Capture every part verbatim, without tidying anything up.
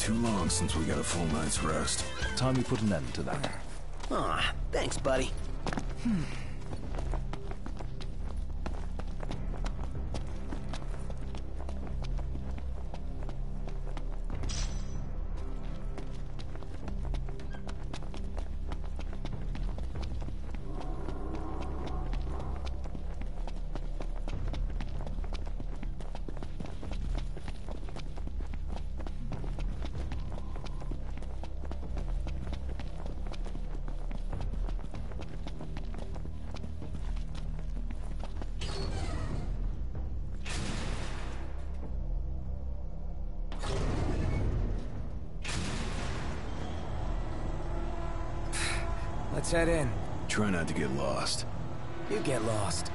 too long since we got a full night's rest. Time we put an end to that. Aw, thanks, buddy. Hmm. Let's head in. Try not to get lost. You get lost.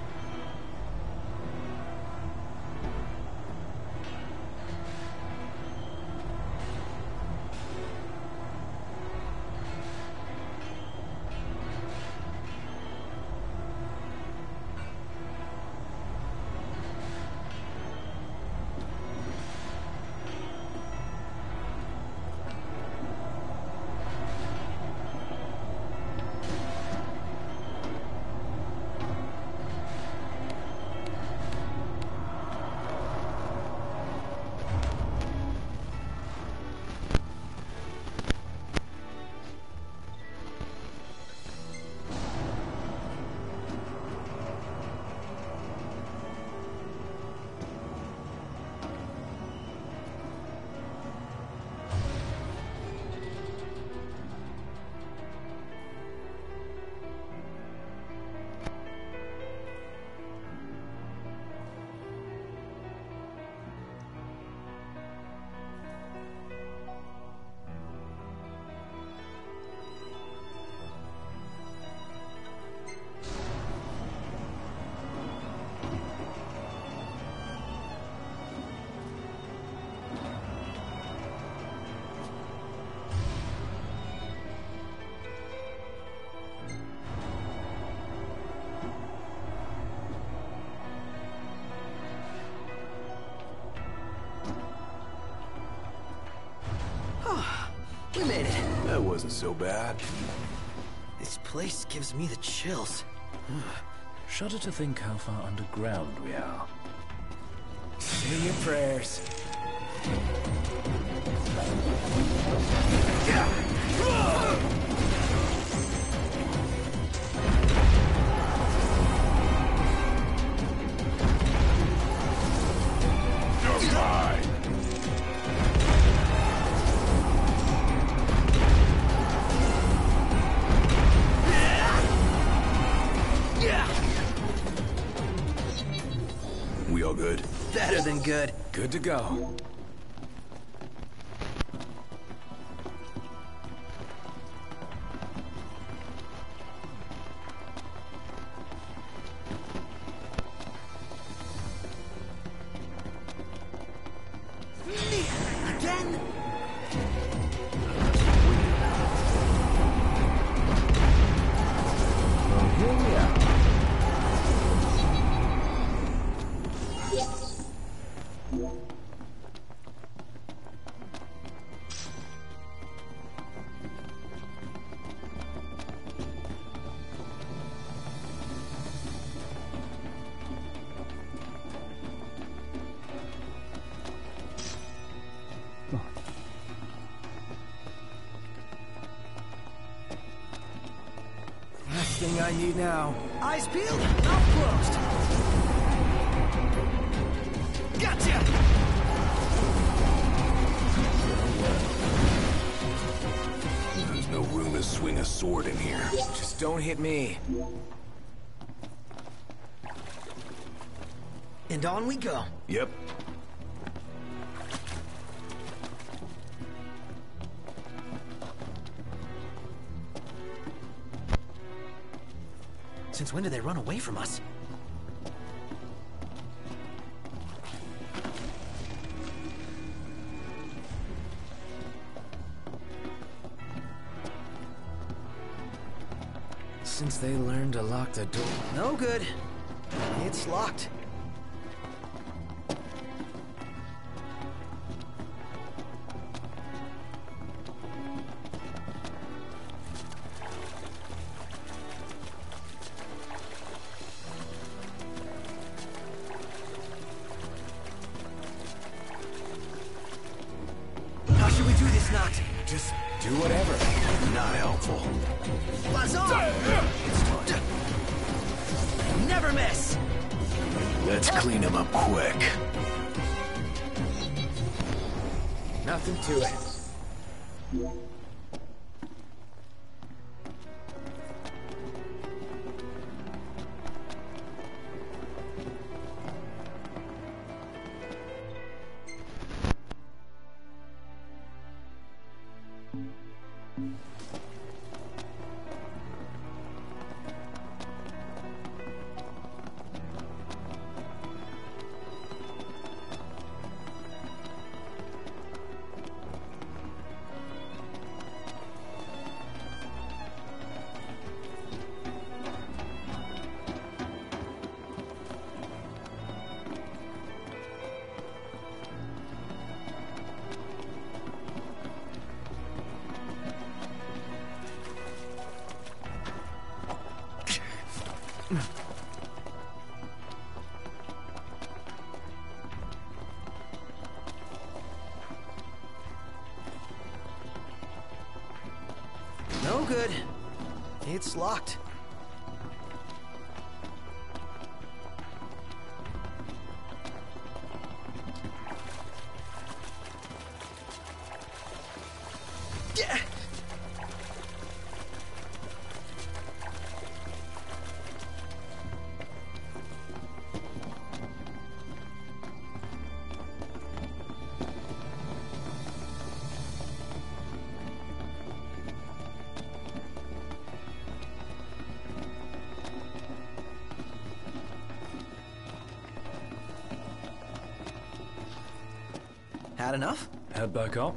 We made it. That wasn't so bad. This place gives me the chills. Shudder to think how far underground we are. Say your prayers. You're mine! We all good? Better than good. Good to go. Again? Well, here we are. Last thing I need now. Eyes peeled, mouth closed. Gotcha! There's no room to swing a sword in here. Just don't hit me. And on we go. Yep. Since when did they run away from us? Since they learned to lock the door. No good. It's locked. Do whatever. Not helpful. Lazar! Never miss! Let's clean him up quick. Nothing to it. No good. It's locked. Yeah. Had enough? Head back up.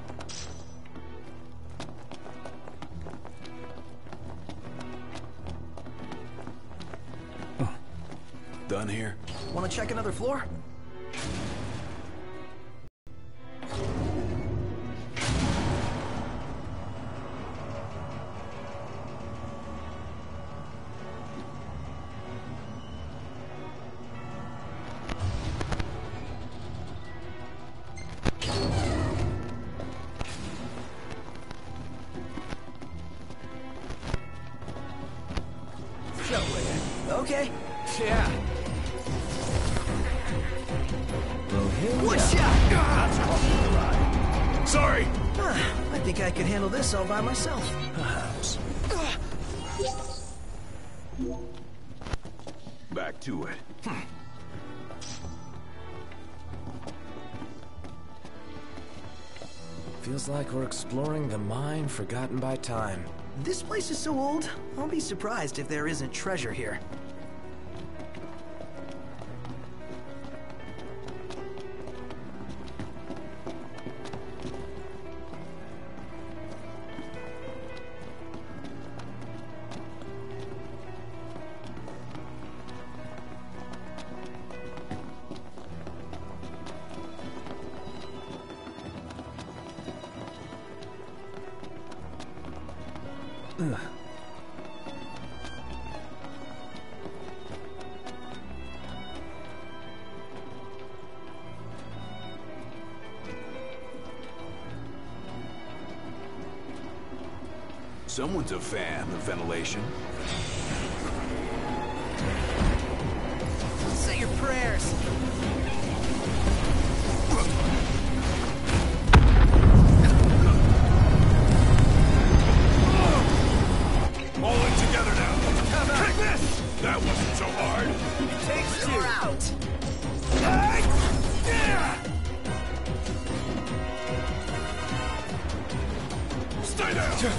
Done here? Want to check another floor? Okay. Yeah. One shot! Sorry! I think I could handle this all by myself. Perhaps. Back to it. Feels like we're exploring the mine forgotten by time. This place is so old, I'll be surprised if there isn't treasure here. Ugh. Someone's a fan of ventilation. Say your prayers. All in together now. Take this! That wasn't so hard. It takes two. You're out. Stay down.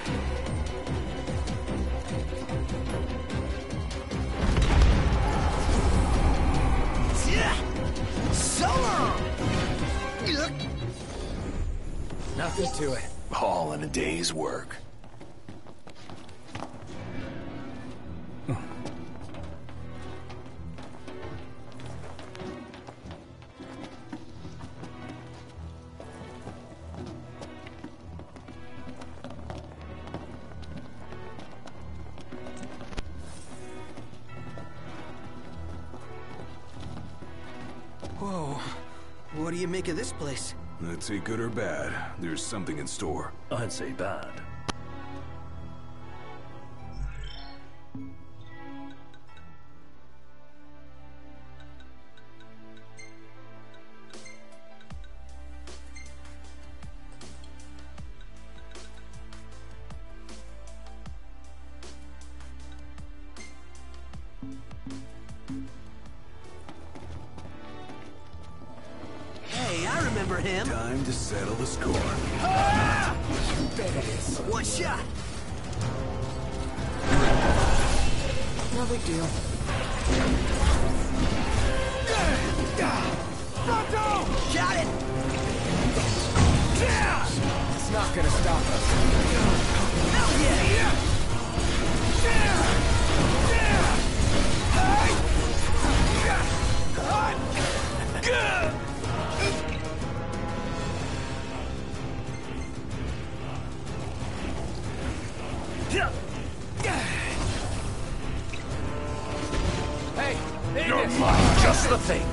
So long! Nothing to it. All in a day's work. Whoa. What do you make of this place? Let's say good or bad, there's something in store. I'd say bad. Hey, I remember him. Time to settle the score. Ah! One shot. No big deal. Got it. It's not gonna stop us. Hell yeah. Hey, You're mine, Just the thing.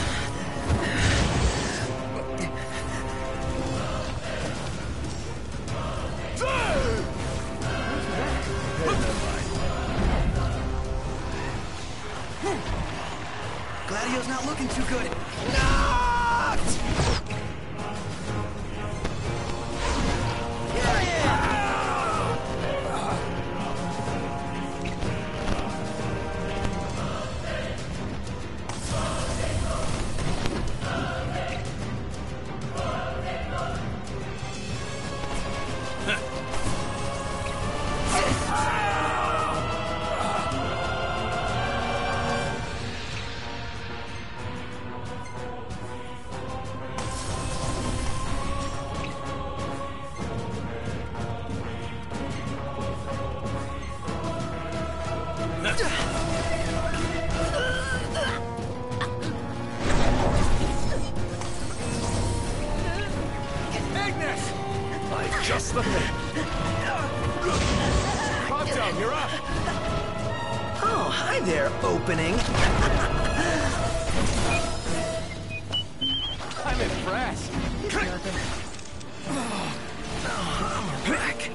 Gladio's not looking too good. Knocked! Just the thing. Ponto, you're up. Oh, hi there, opening. I'm impressed. Oh, I'm back.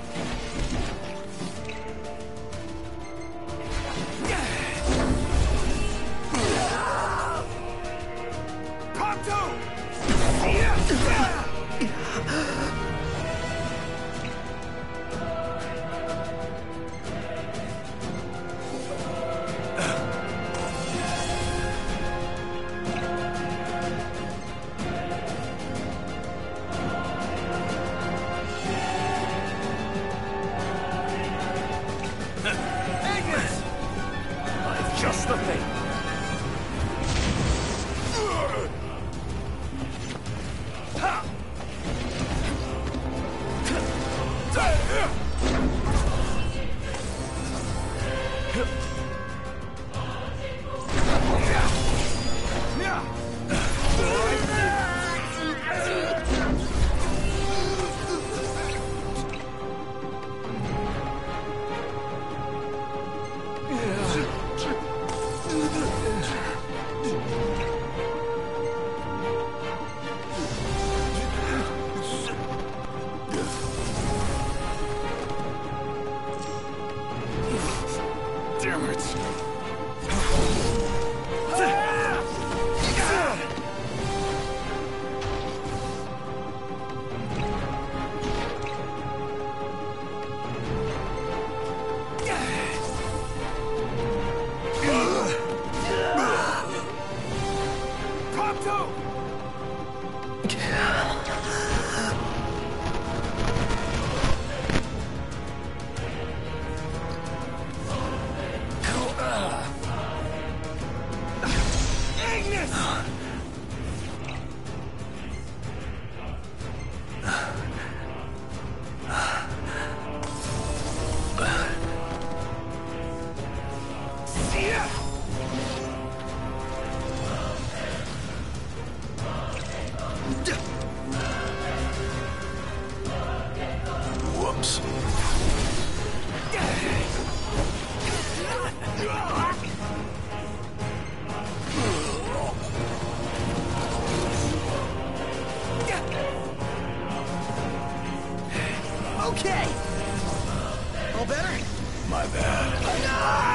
Just the thing. All better? My bad.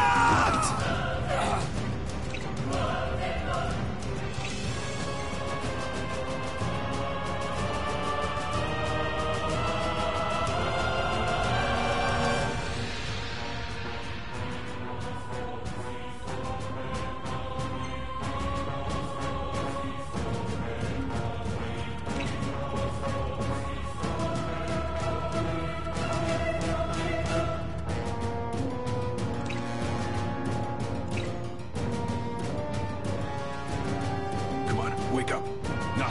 Wake up. Knock.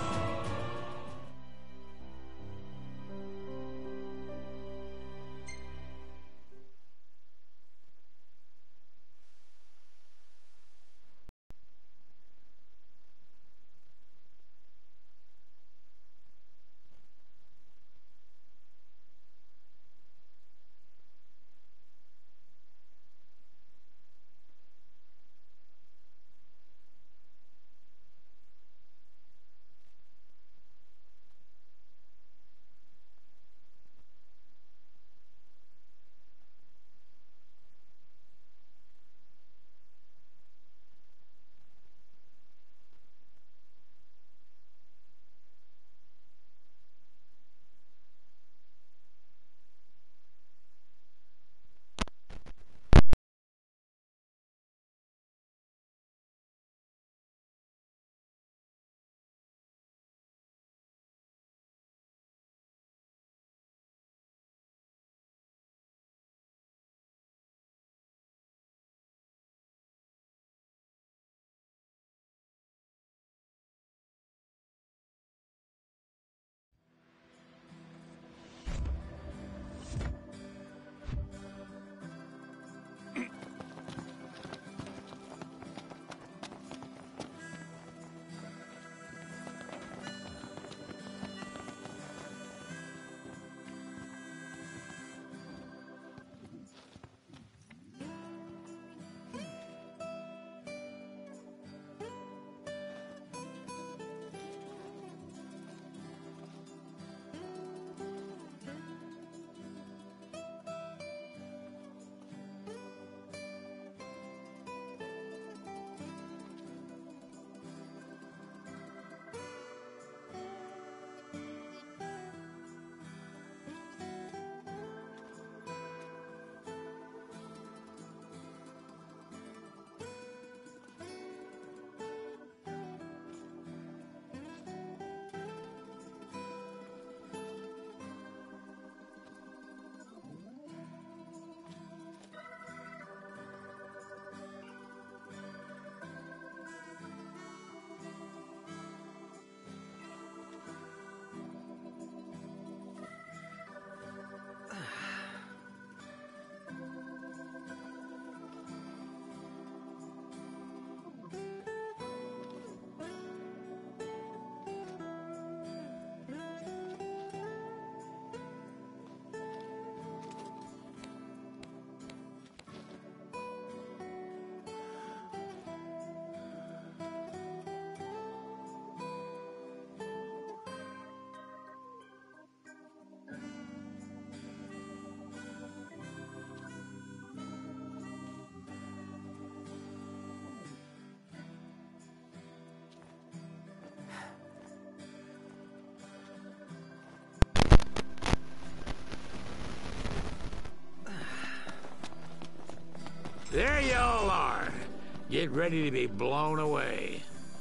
There you all are. Get ready to be blown away.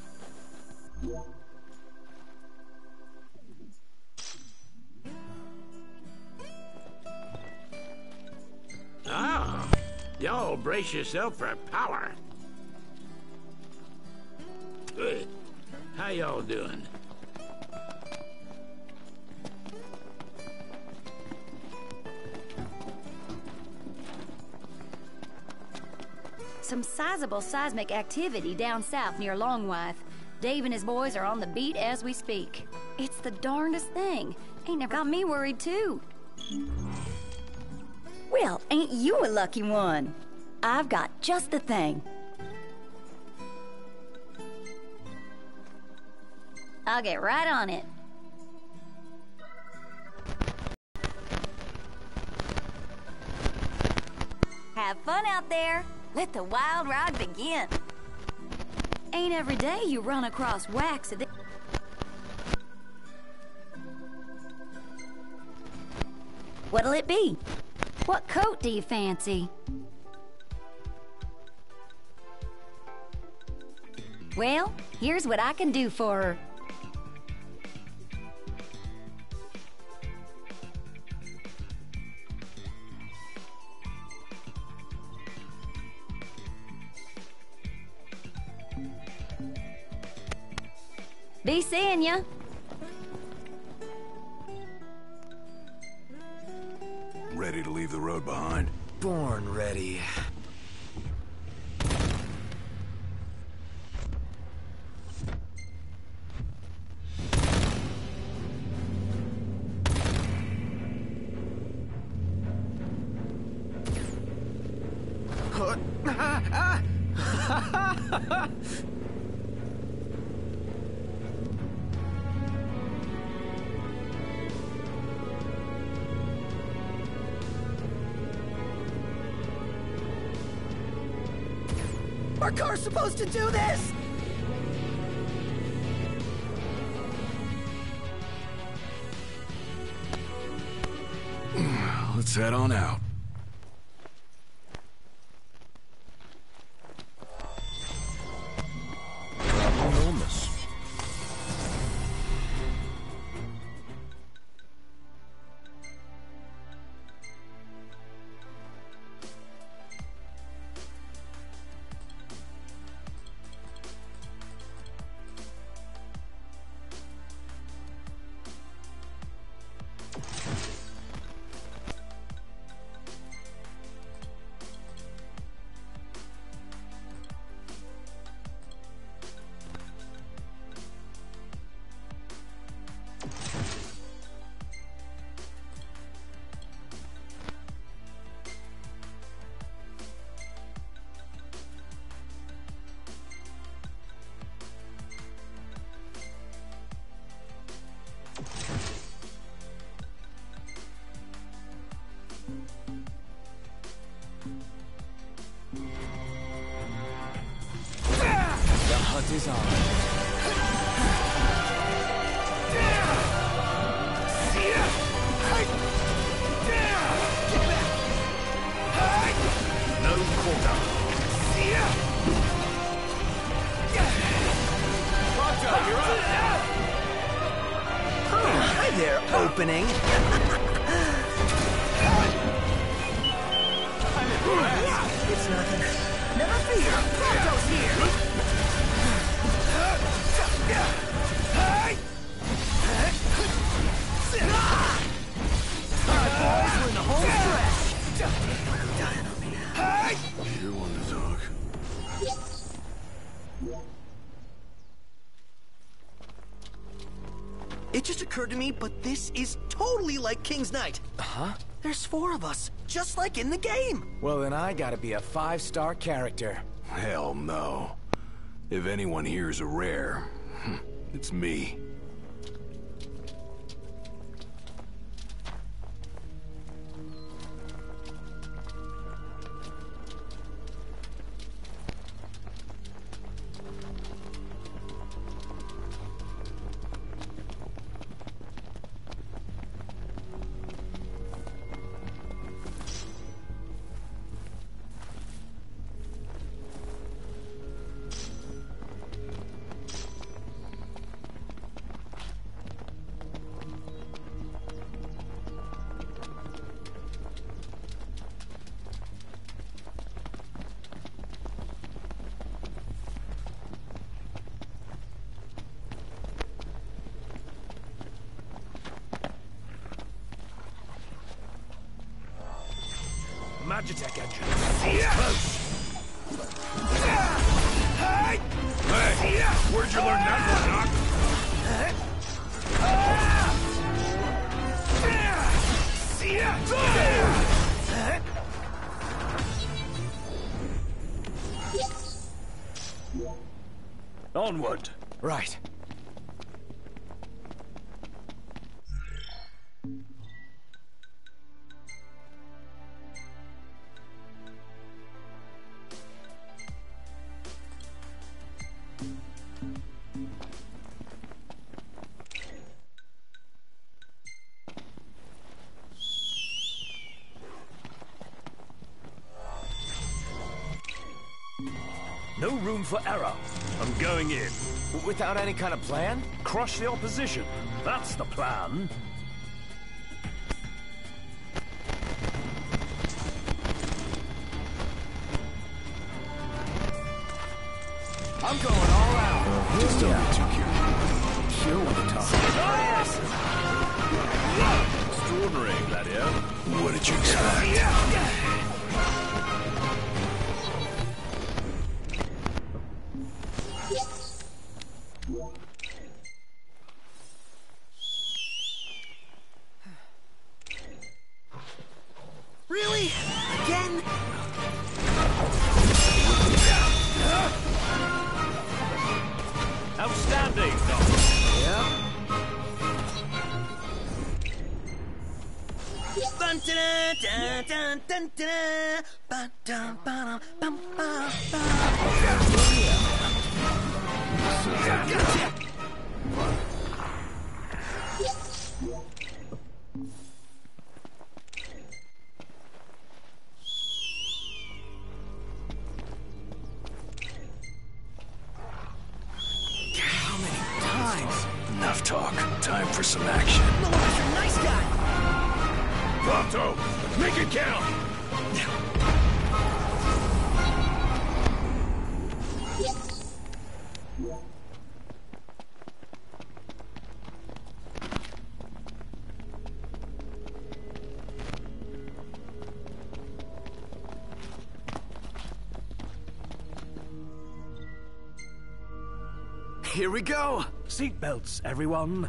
Oh, y'all brace yourself for power. Good. How y'all doing? Some sizable seismic activity down south near Longwythe. Dave and his boys are on the beat as we speak. It's the darndest thing. Ain't never got me worried, too. Well, ain't you a lucky one? I've got just the thing. I'll get right on it. Have fun out there. Let the wild ride begin. Ain't every day you run across wax of this. What'll it be? What coat do you fancy? Well, here's what I can do for her. Be seeing ya. Ready to leave the road behind? Born ready. Our car's supposed to do this! Let's head on out. Enormous. The hunt is on. No quarter. Roger, you're up! Oh, hi there, opening. It's nothing. Never fear, Proto's here! Alright, boys, we're in the home stretch! Dying on me now. You want to talk? It just occurred to me, but this is totally like King's Night. Huh? There's four of us, just like in the game. Well, then I gotta be a five-star character. Hell no. If anyone here's a rare, it's me. Magitech engine. Close. Hey! Where'd you learn that one, Doc? Onward. Right. No room for error. I'm going in. Without any kind of plan? Crush the opposition. That's the plan. I'm going all out. Just don't get too curious. Sure want to talk. Extraordinary, Gladio. What did you expect? Really? Again? Outstanding. Yep. Dun, dun, dun, dun, dun, dun, ba, dun, ba, dum, bum, ba, ba. Gotcha! How many times? Enough talk. Time for some action. Nomura's a nice guy! Pronto! Make it count! Here we go. Seatbelts, everyone.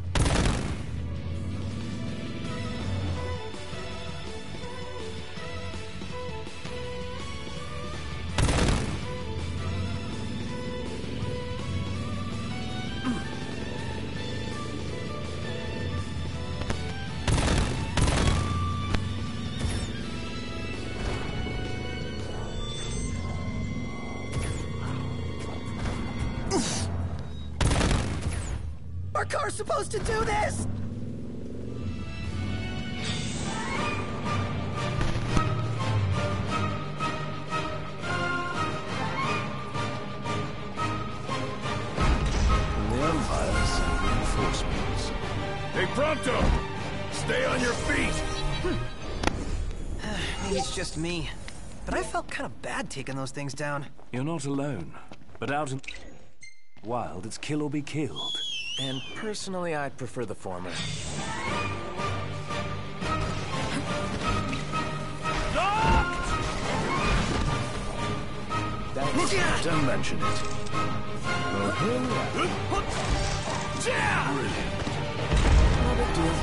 Our car's supposed to do this! The Empire sent reinforcements. Hey, Pronto! Stay on your feet! Maybe it's just me, but I felt kind of bad taking those things down. You're not alone. But out in wild, it's kill or be killed. And personally, I'd prefer the former. Thanks. Don't mention it. Well, here we are. Brilliant. No big deal.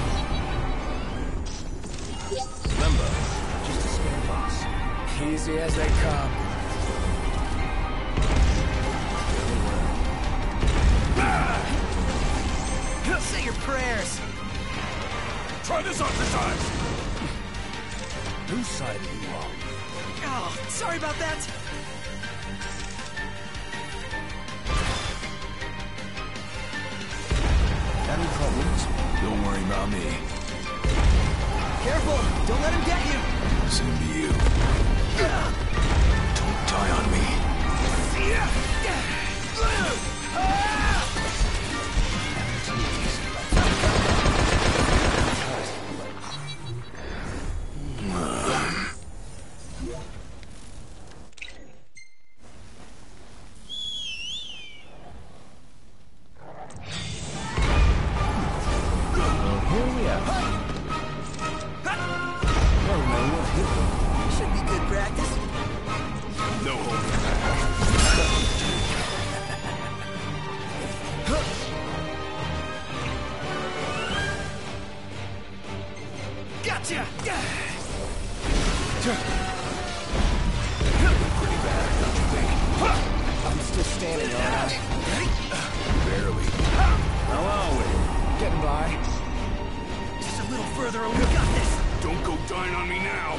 Remember, just escape us. Easy as they come. Say your prayers! Try this exercise! Whose side are you on? Oh, sorry about that! Any problems? Don't worry about me. Careful! Don't let him get you! Same to you. Don't die on me. Should be good practice. No holding back. Gotcha! Pretty bad, don't you think? I'm still standing, all right? Barely. How are we? Getting by. Just a little further and we got this! Don't go dying on me now!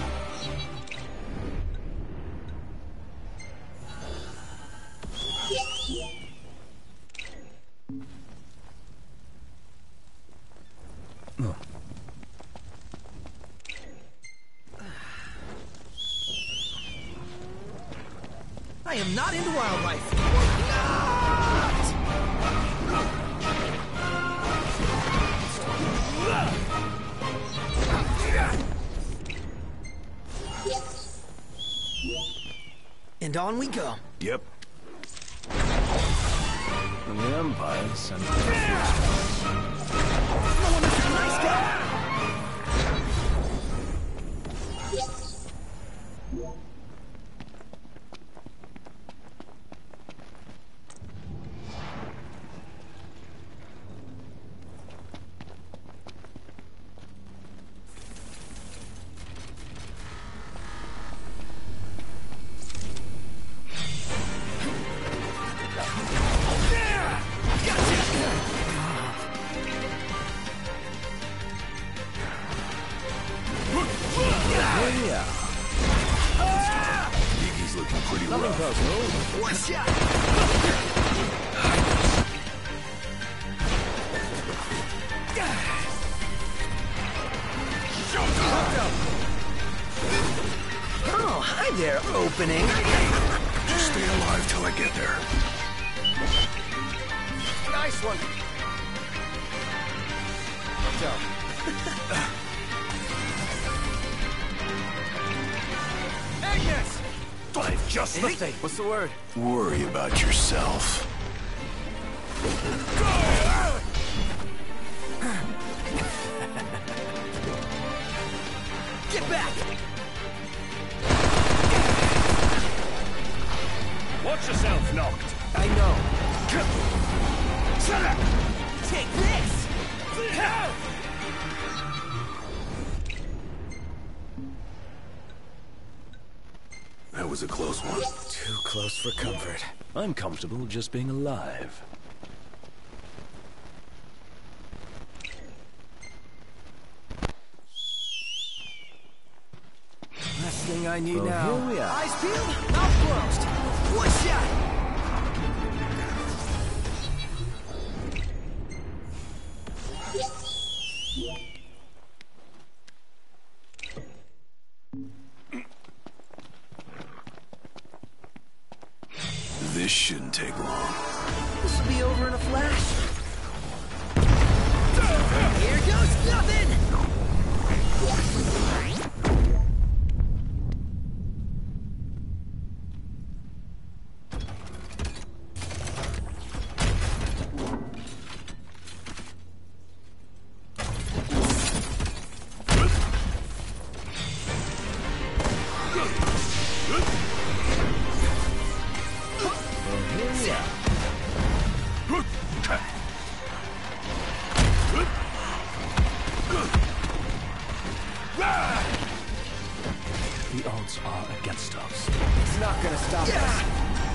I am not into wildlife. Not! And on we go. Yep. And the Empire sent No one is a nice guy. He's looking pretty rough. One shot. Oh, hi there, opening. Just stay alive till I get there. Nice one. Agnes! I've just the thing. What's the word? Worry about yourself. Get back! Watch yourself, knocked. I know. Shut up! Take this! That was a close one. Too close for comfort. I'm comfortable just being alive. Last thing I need Well, now. here we are. Eyes peeled, mouth closed. One shot! This shouldn't take long. This will be over in a flash. Here goes nothing! The odds are against us. It's not gonna stop us.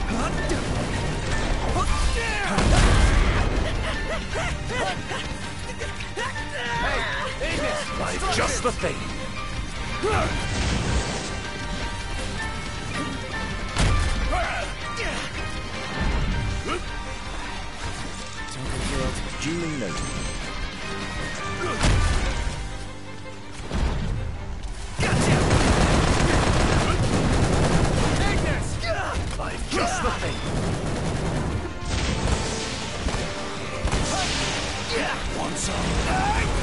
Hey, Agnes! I've just the thing. Duly noted. I've just the thing. Want some?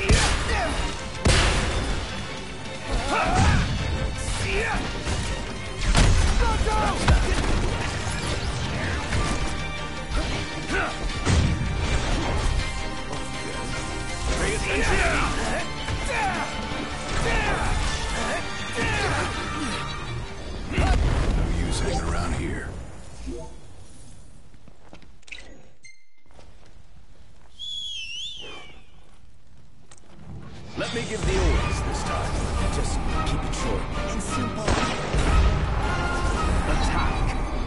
No use hanging around here. Let me give the orders this time. Just keep it short. And simple. Attack!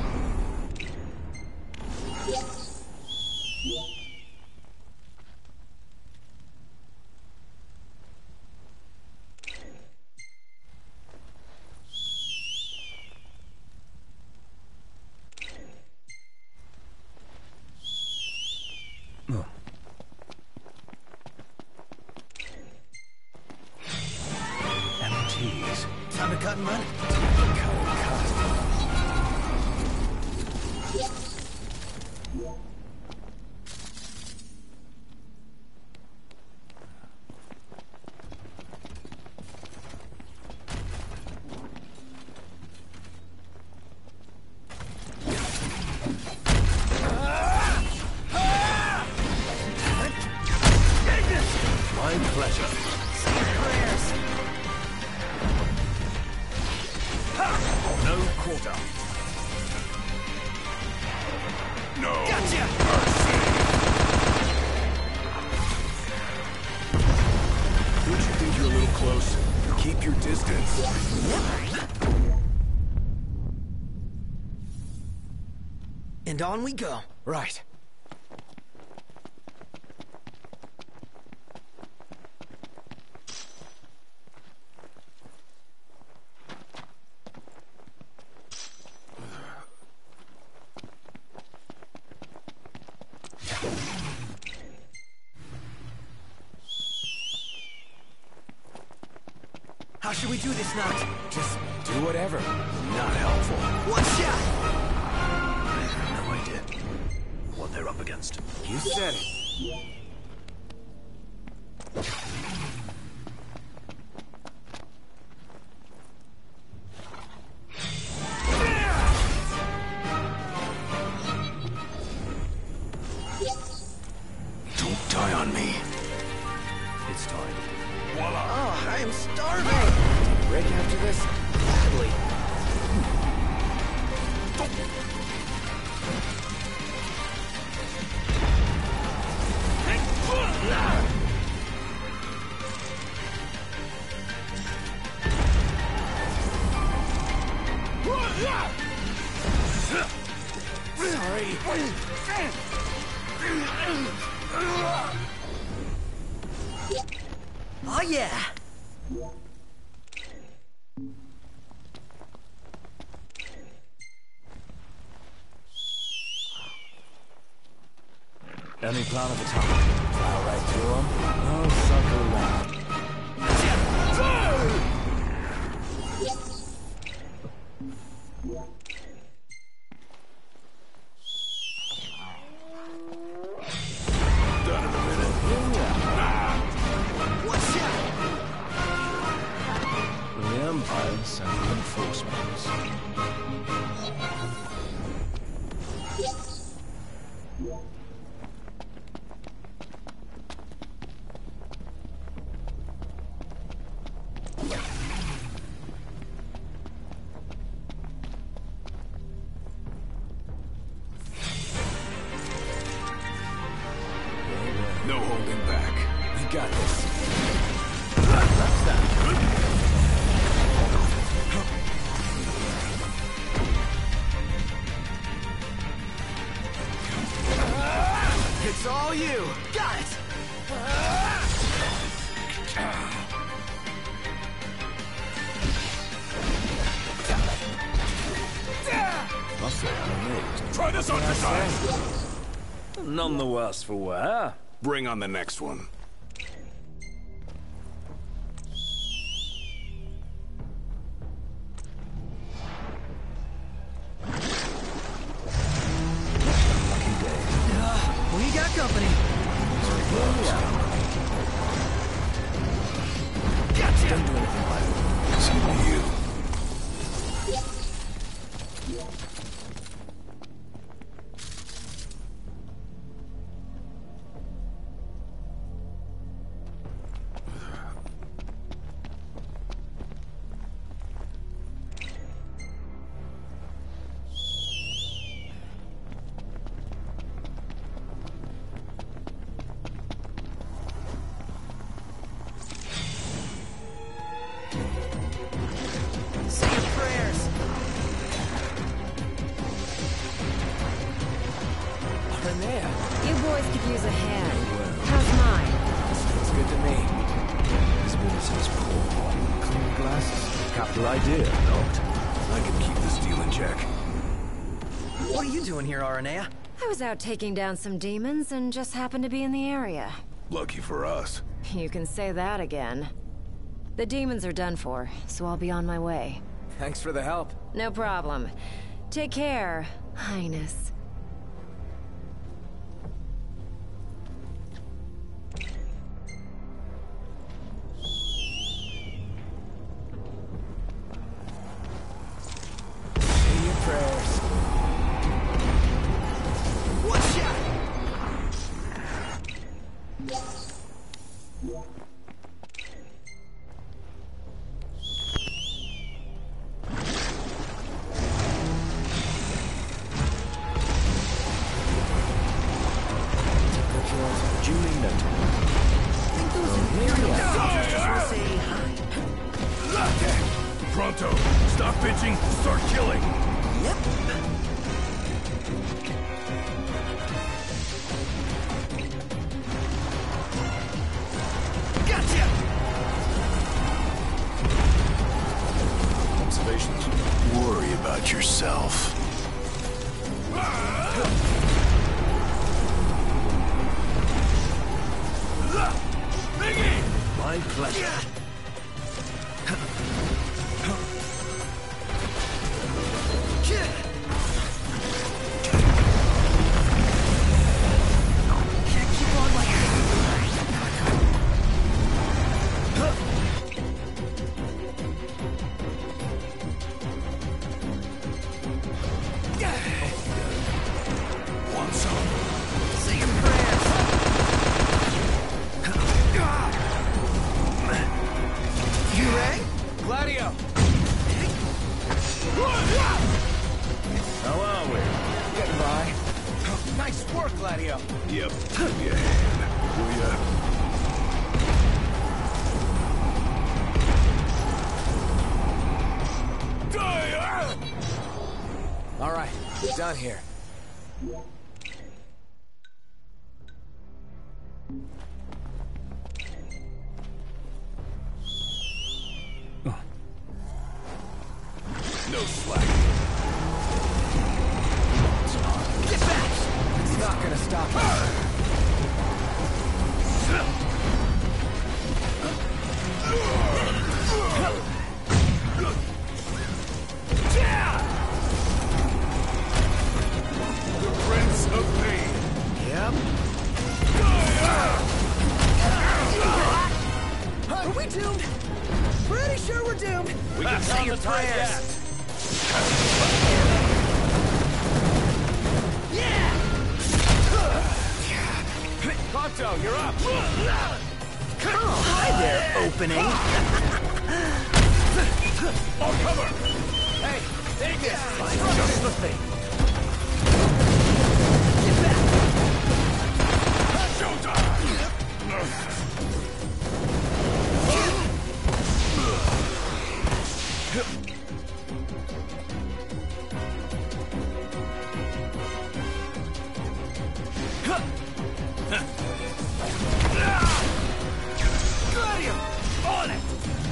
Oh. M Ts. Time to cut and run. Cut, cut. quota. No. Gotcha! Mercy. Don't you think you're a little close? Keep your distance. And on we go. Right. How should we do this, Not? Just do whatever. Not helpful. One shot! I have no idea what they're up against. You said it. Don't die on me. It's time. Voila. Oh, I am starving! Break after this? Gladly. Oh yeah! Any plan of attack? Plow right through them? No sucker around. Done in a minute. One shot! The Empire sent reinforcements. No holding back. We got this. That's that. It's all you! Got it! Must say I'm amazed. Try this on your side. None the worse for wear. Bring on the next one. We got company. Gotcha! Don't do anything violent. So do you. Say your prayers. Renea. You boys could use a hand. How's mine? Sounds good to me. This minister's poor. Clean glasses. Capital idea, not. I can keep this deal in check. What are you doing here, Aranea? I was out taking down some demons and just happened to be in the area. Lucky for us. You can say that again. The demons are done for, so I'll be on my way. Thanks for the help. No problem. Take care, Highness. Say your prayers. One shot! Pronto! Stop bitching, start killing! Yep. Gotcha! Observations. Worry about yourself. My pleasure. Yep. Give me a hand, will ya? All right, we're done here. No slack. Get back! It's not gonna stop us. The Prince of Pain. Yep. Are we doomed? Pretty sure we're doomed. We can Say count your the time prayers. yet. Yeah! Pronto, you're up. Oh, hi there, opening. I'll cover! Hey, take this. Find just the thing. Get back! Showtime! Got him! On it!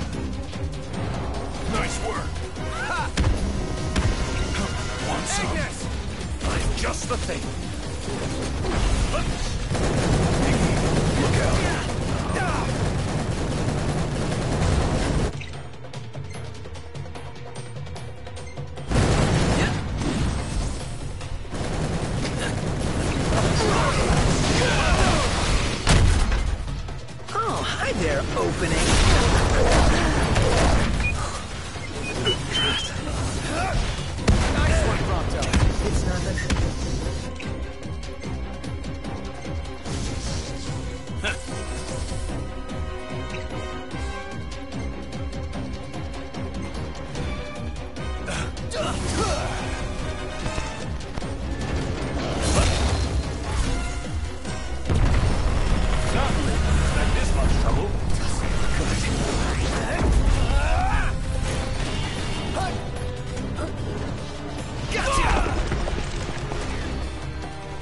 Nice work! Ha! Want some? Take this! Find just the thing. Look out! Oh, hi there, opening. Nice one, Pronto. It's nothing. Not this much trouble. Gotcha!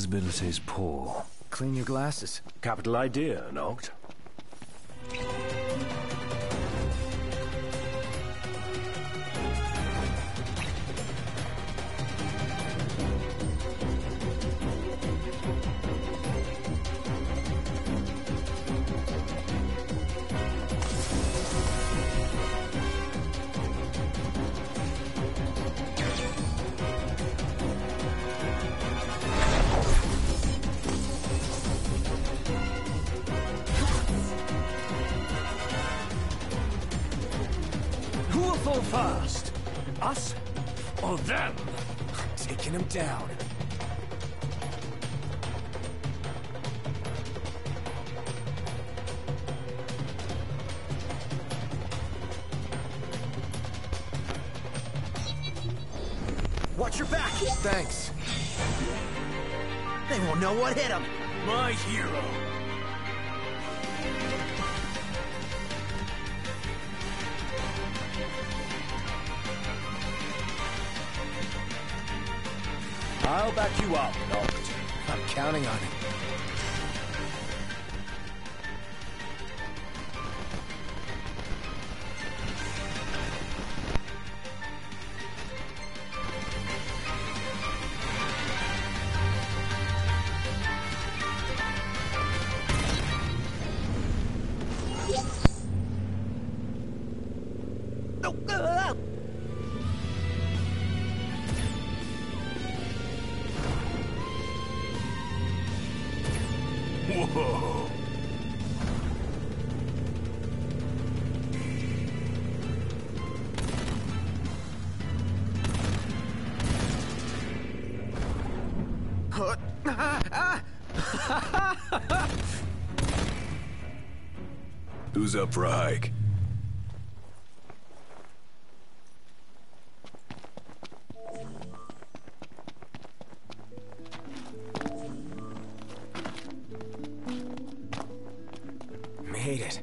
Visibility's poor. Clean your glasses. Capital idea, Noct. First, us or them? Taking him down. Watch your back! Thanks. They won't know what hit them. My hero. I'll back you up, Noct. I'm counting on it. Whoa. Who's up for a hike? Made it.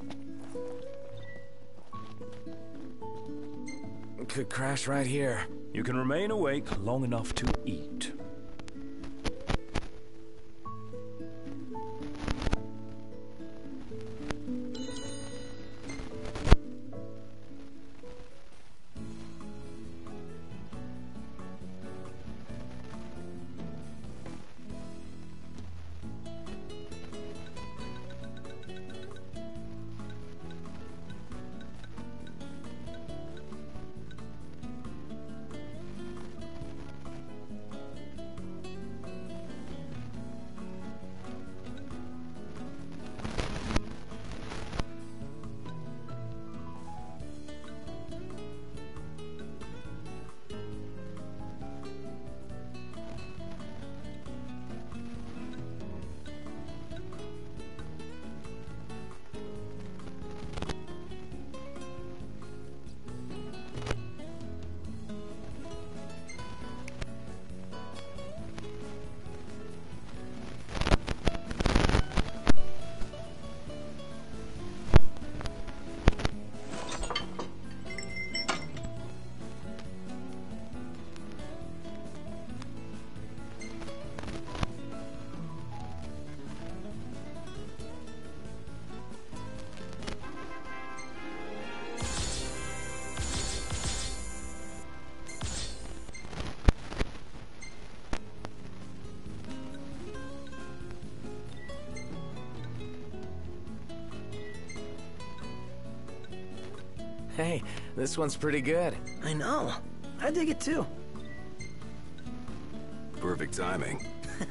Could crash right here. You can remain awake long enough to eat. Hey, this one's pretty good. I know. I dig it too. Perfect timing.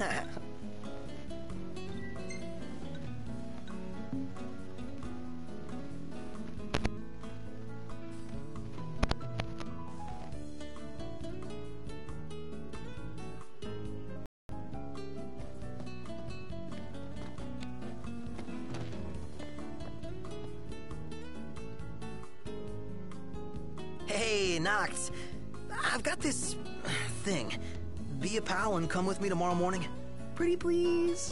Hey, Noct. I've got this thing. Be a pal and come with me tomorrow morning. Pretty please?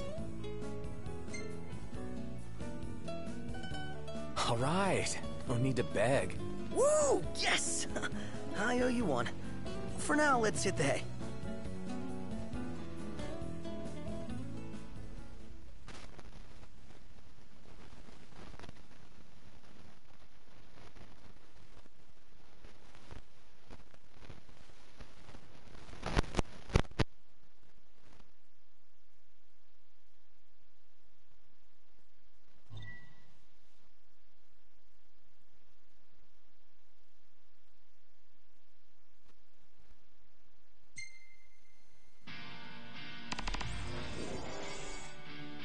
All right. No need to beg. Woo! Yes! I owe you one. For now, let's hit the hay.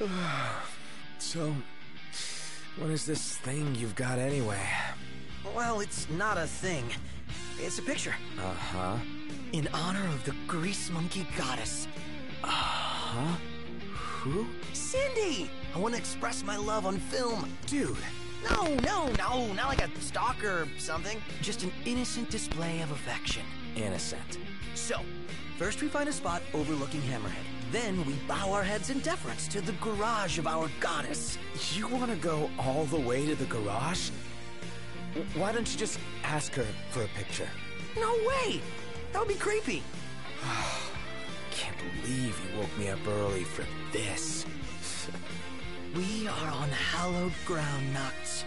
So, what is this thing you've got anyway? Well, it's not a thing. It's a picture. Uh-huh. In honor of the grease monkey goddess. Uh-huh? Who? Cindy! I want to express my love on film. Dude. No, no, no, not like a stalker or something. Just an innocent display of affection. Innocent. So, first we find a spot overlooking Hammerhead. Then we bow our heads in deference to the garage of our goddess. You want to go all the way to the garage? Why don't you just ask her for a picture? No way! That would be creepy. Can't believe you woke me up early for this. We are on hallowed ground, Noct.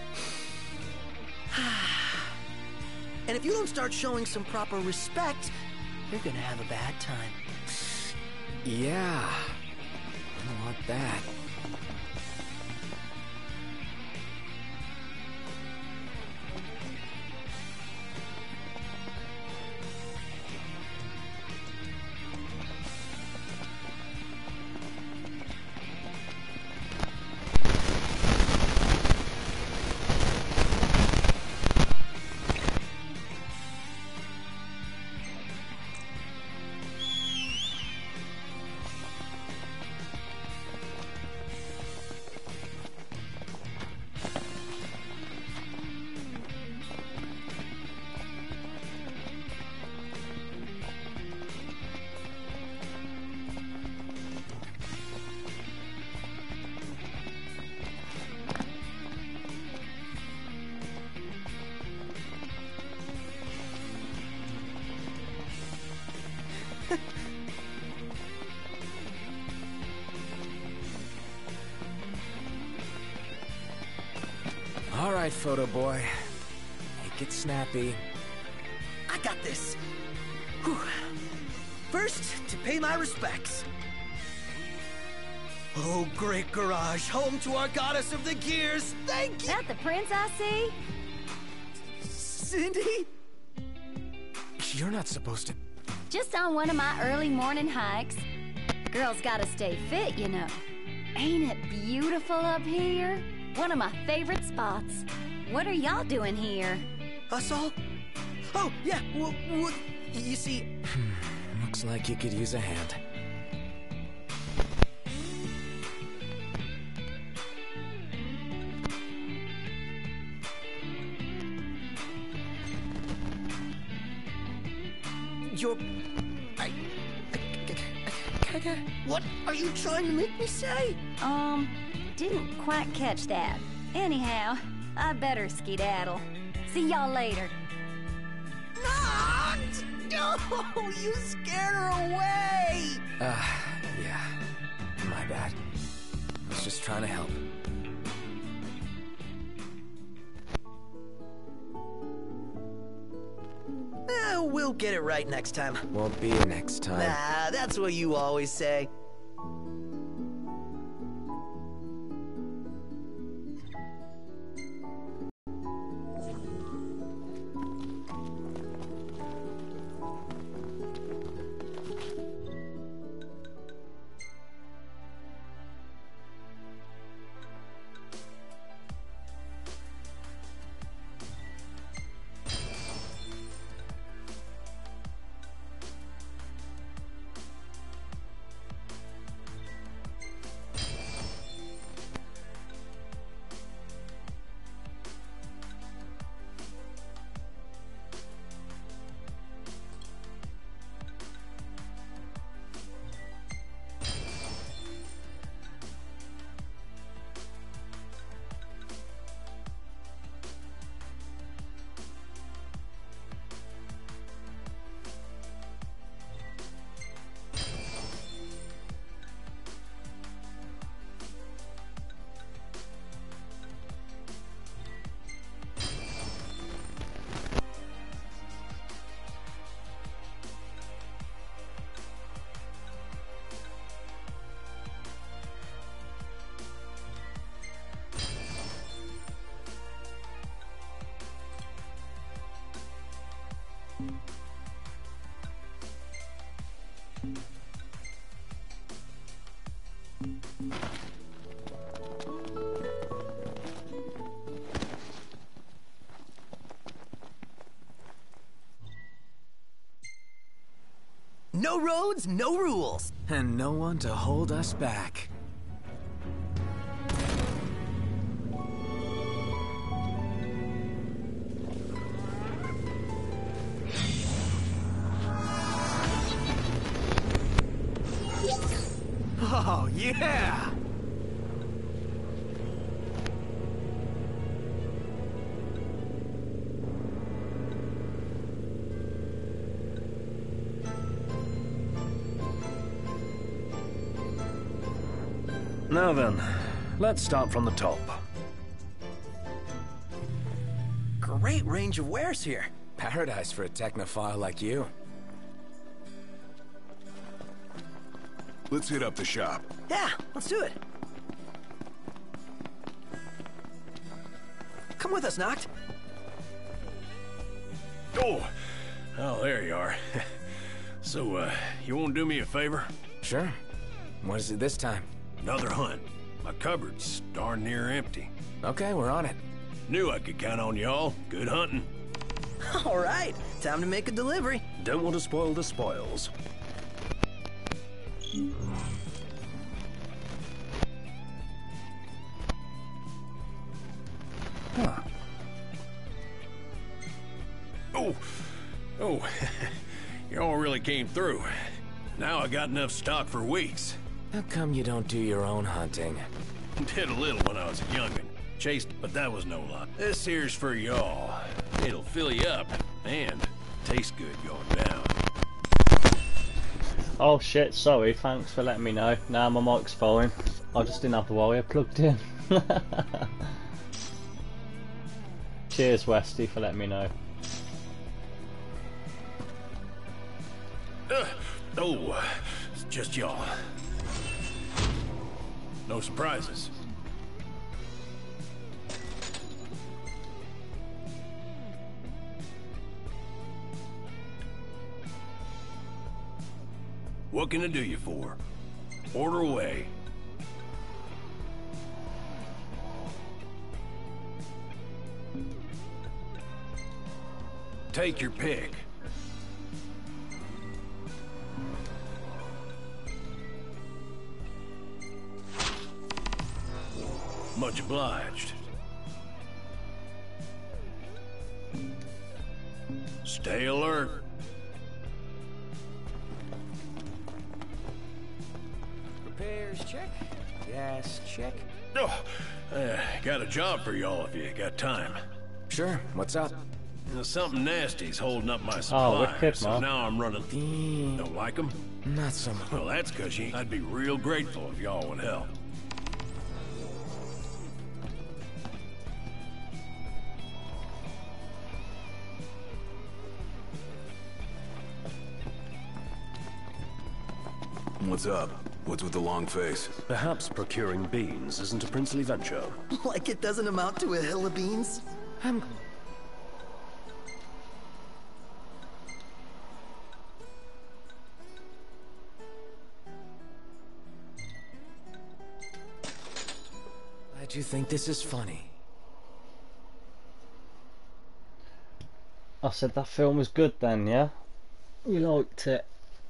And if you don't start showing some proper respect, you're gonna have a bad time. Yeah. I don't want that. All right, photo boy. Make it snappy. I got this. Whew. First, to pay my respects. Oh, great garage, home to our goddess of the gears. Thank you. That the prince I see? Cindy? You're not supposed to... Just on one of my early morning hikes. Girls gotta stay fit, you know. Ain't it beautiful up here? One of my favorite spots. What are y'all doing here? Us all? Oh, yeah, well, well you see... Looks like you could use a hand. You're... I... I, I, I... What are you trying to make me say? Um, didn't quite catch that. Anyhow, I better skedaddle. See y'all later. No! No! You scared her away! Uh, yeah. My bad. I was just trying to help. Eh, we'll get it right next time. Won't be next time. Nah, that's what you always say. No roads, no rules. And no one to hold us back. Oh, yeah! Now then, let's start from the top. Great range of wares here. Paradise for a technophile like you. Let's hit up the shop. Yeah, let's do it. Come with us, Noct. Oh, oh, there you are. So, uh, you won't do me a favor? Sure. What is it this time? Another hunt. My cupboard's darn near empty. Okay, we're on it. Knew I could count on y'all. Good hunting. All right, time to make a delivery. Don't want to spoil the spoils. Huh. Oh, oh, y'all really came through. Now I got enough stock for weeks. How come you don't do your own hunting? Did a little when I was a youngin'. Chased, but that was no luck. This here's for y'all. It'll fill you up and taste good going down. Oh shit, sorry, thanks for letting me know. Now my mic's fine. I just didn't have the wire plugged in. Cheers, Westy, for letting me know. Uh, oh, it's just y'all. No surprises. What can I do you for? Order away. Take your pick. Much obliged. Stay alert. Repairs check. Gas check. Oh, uh, got a job for y'all if you got time. Sure, what's up? You know, something nasty's holding up my supply, Oh, wicked, so man. now I'm running. The... Don't like them? Not so much. Well, that's cause you. I'd be real grateful if y'all would help. What's up? What's with the long face? Perhaps procuring beans isn't a princely venture. Like it doesn't amount to a hill of beans? I'm... Glad you think this is funny. I said that film was good then, yeah? You liked it.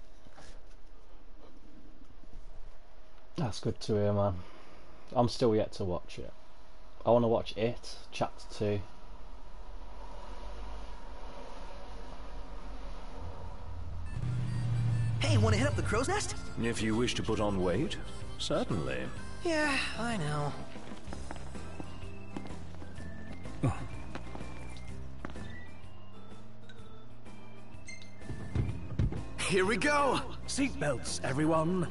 That's good to hear, man. I'm still yet to watch it. I want to watch It, Chapter two. Hey, wanna hit up the crow's nest? If you wish to put on weight, certainly. Yeah, I know. Here we go! Seatbelts, everyone!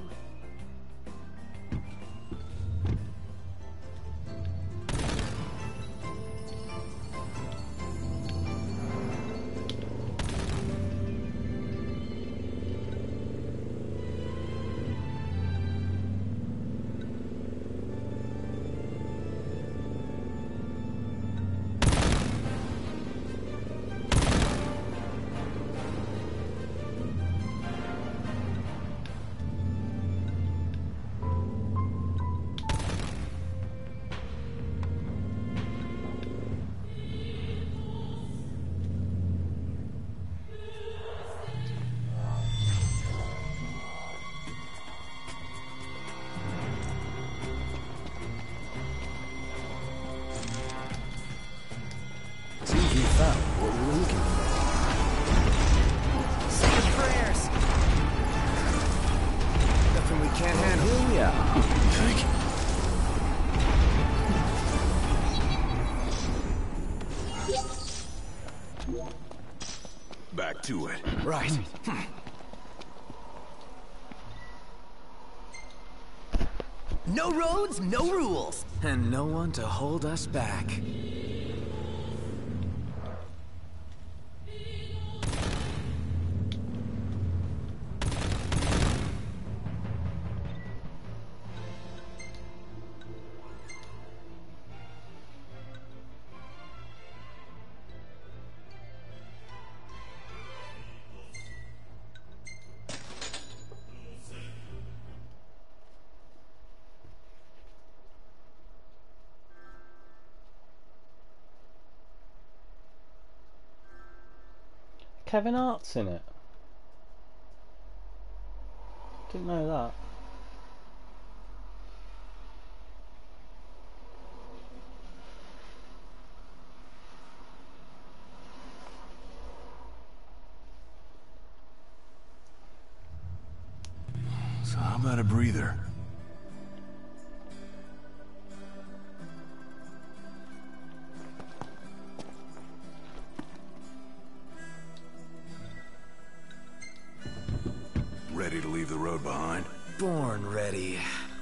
to it. Right. No roads, no rules. And no one to hold us back. Kevin Hart's in it. Didn't know that. So how about a breather? Ready to leave the road behind? Born ready.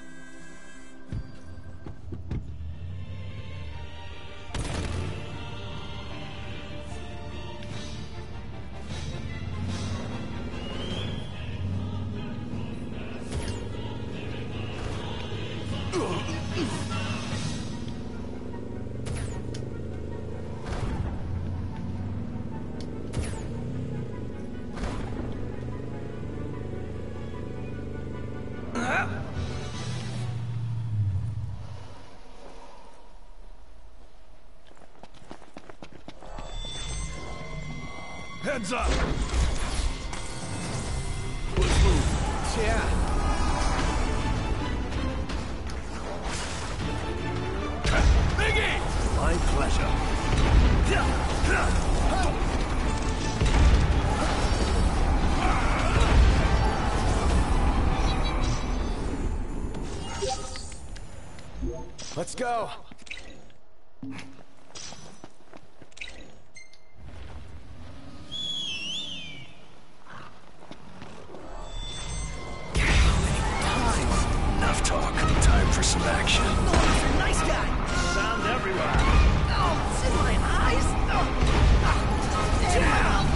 Heads up! Let's move. Yeah. Biggie! My pleasure. Let's go. Enough talk. Time for some action. Oh, nice guy. Sound everywhere. Oh, it's in my eyes. Oh, oh, in my mouth.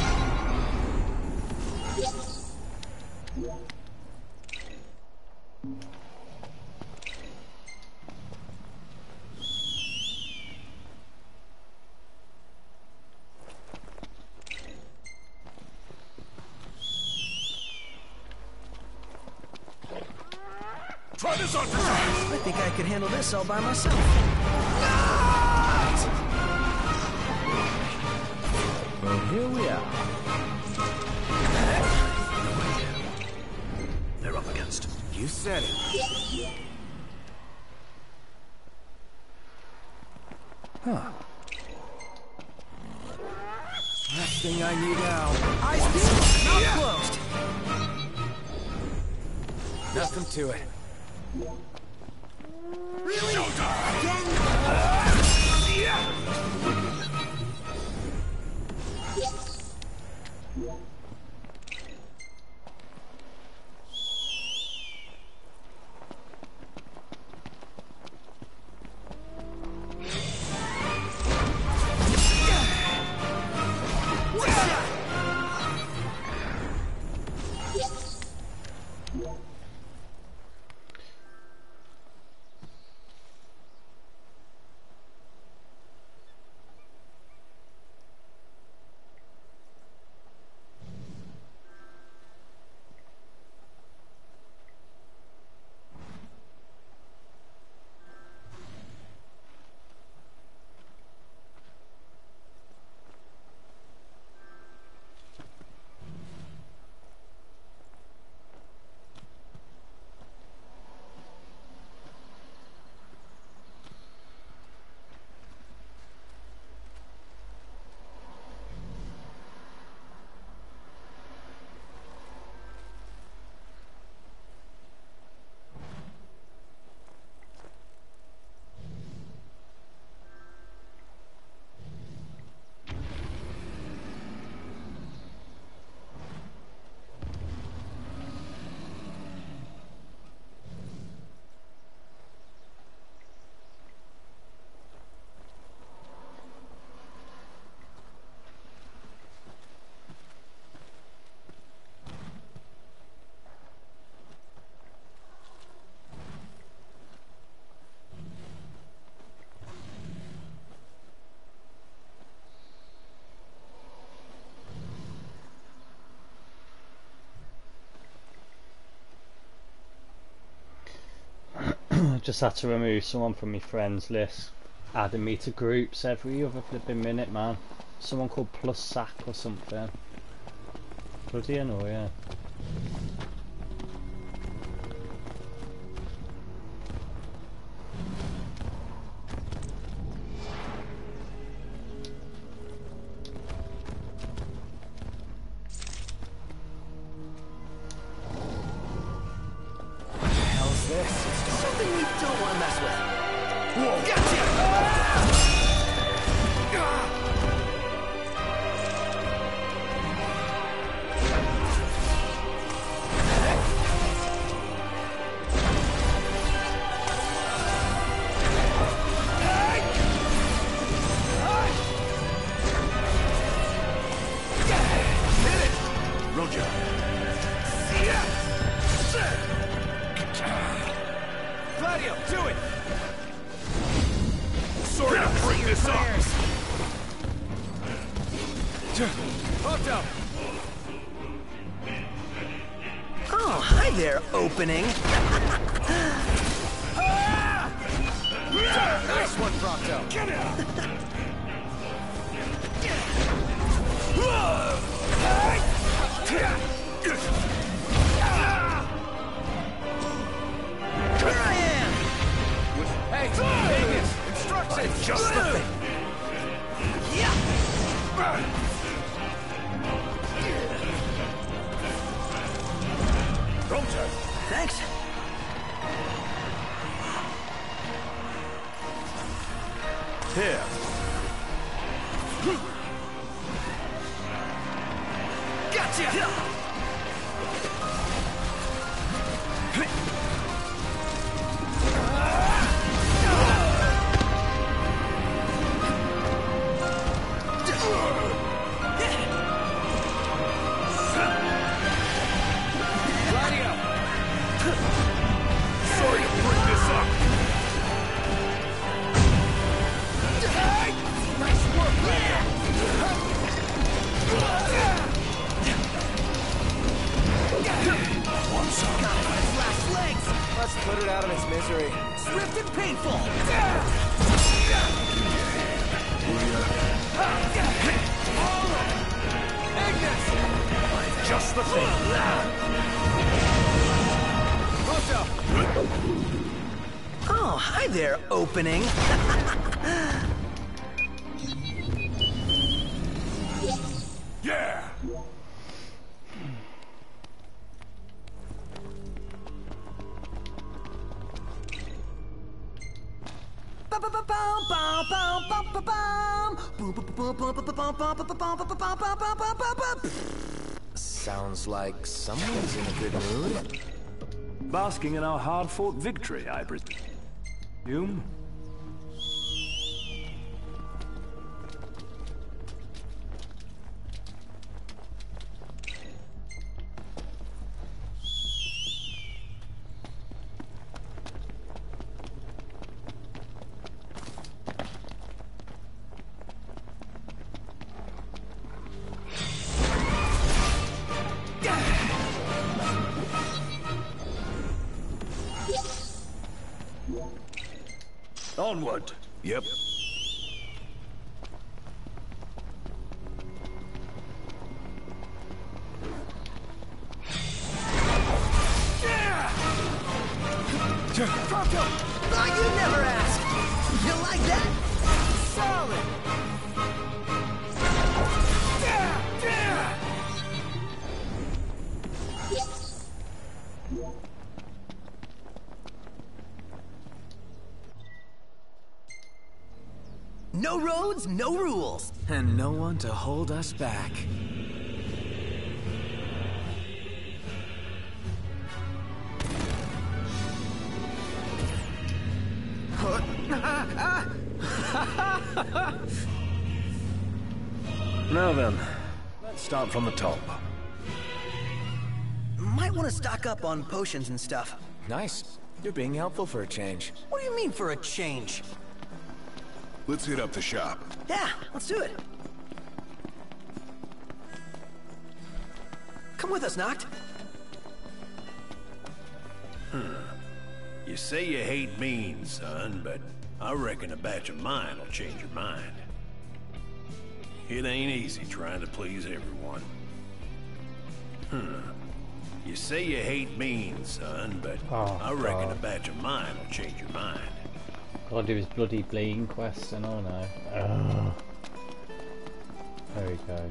Try this on for size. I think I could handle this all by myself. Well, here we are. They're up against. You said it. Huh. Last thing I need now. Eyes peeled, mouth closed. Nothing to it. Really? Again? just had to remove someone from my friends list, adding me to groups every other flipping minute, man. Someone called Plus Sack or something. Bloody annoying. Oh, hi there, opening. Nice one, Procto. Get it! Here I am! Hey, Vegas! Instructions! Just the thing. Yeah! Thanks. Here. Gotcha! Sorry to bring this up. Nice work, man! Want some? Got it on its last legs! Let's put it out of its misery. Swift and painful! Just the thing. Oh, hi there, opening. Yeah. Sounds like someone's in a good mood. Basking in our hard-fought victory, I presume. Onward. Yep. Oh, you never ask! You like that? Solid! No roads, no rules. And no one to hold us back. Now then, let's start from the top. Might want to stock up on potions and stuff. Nice. You're being helpful for a change. What do you mean for a change? Let's hit up the shop. Yeah, let's do it. Come with us, Noct. You say you hate mean, son, but I reckon a batch of mine will change your mind. It ain't easy trying to please everyone. Hmm. You say you hate mean, son, but Oh, I reckon God. a batch of mine will change your mind. Gotta do his bloody bleeding quest and all now. Ugh. There we go.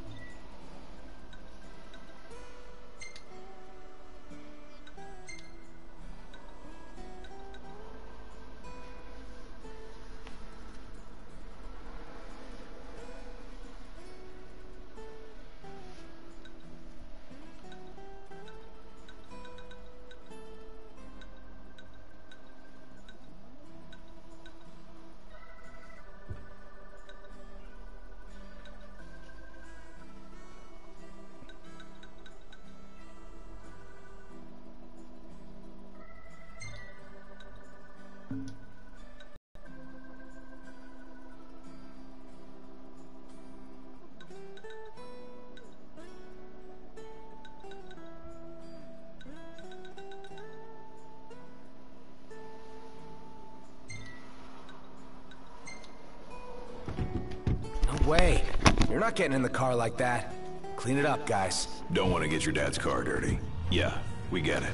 No way. You're not getting in the car like that. Clean it up, guys. Don't want to get your dad's car dirty. Yeah, we get it.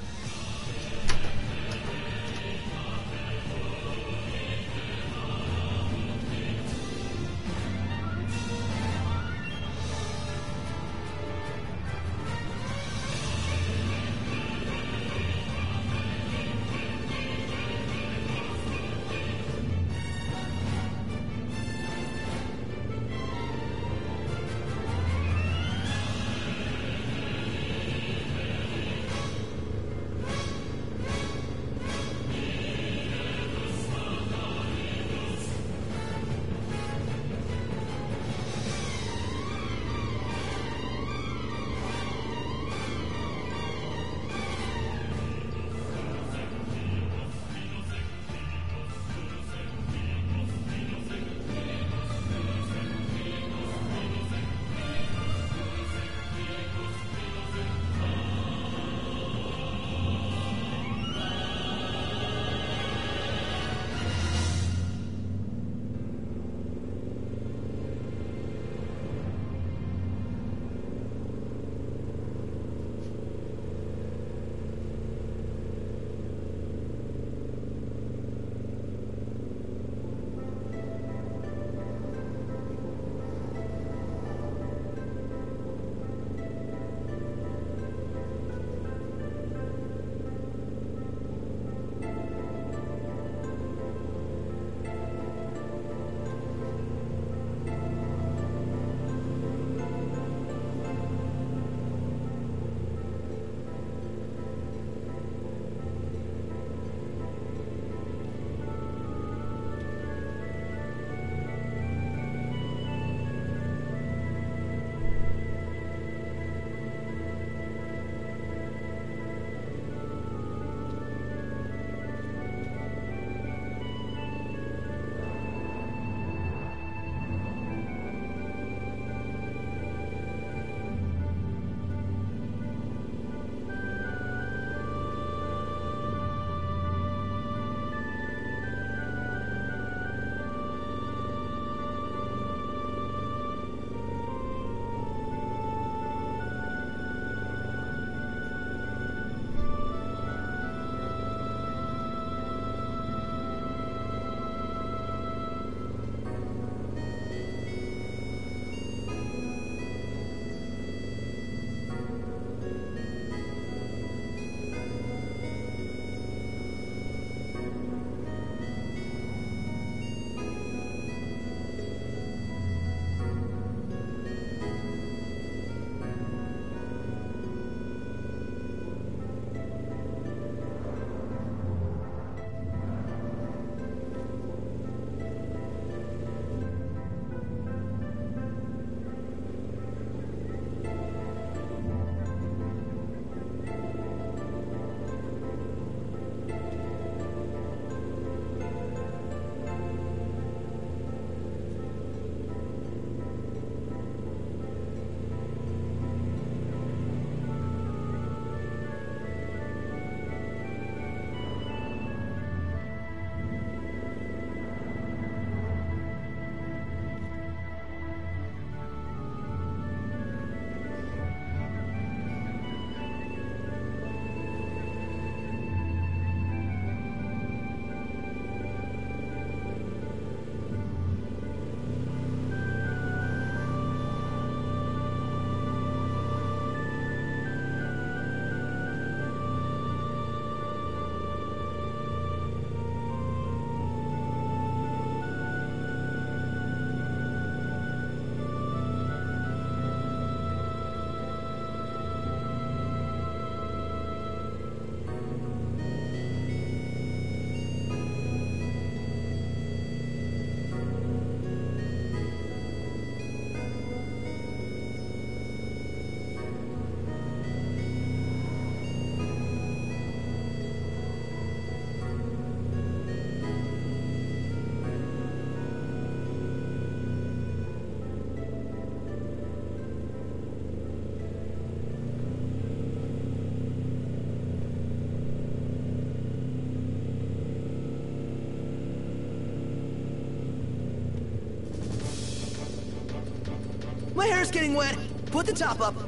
My hair's getting wet. Put the top up.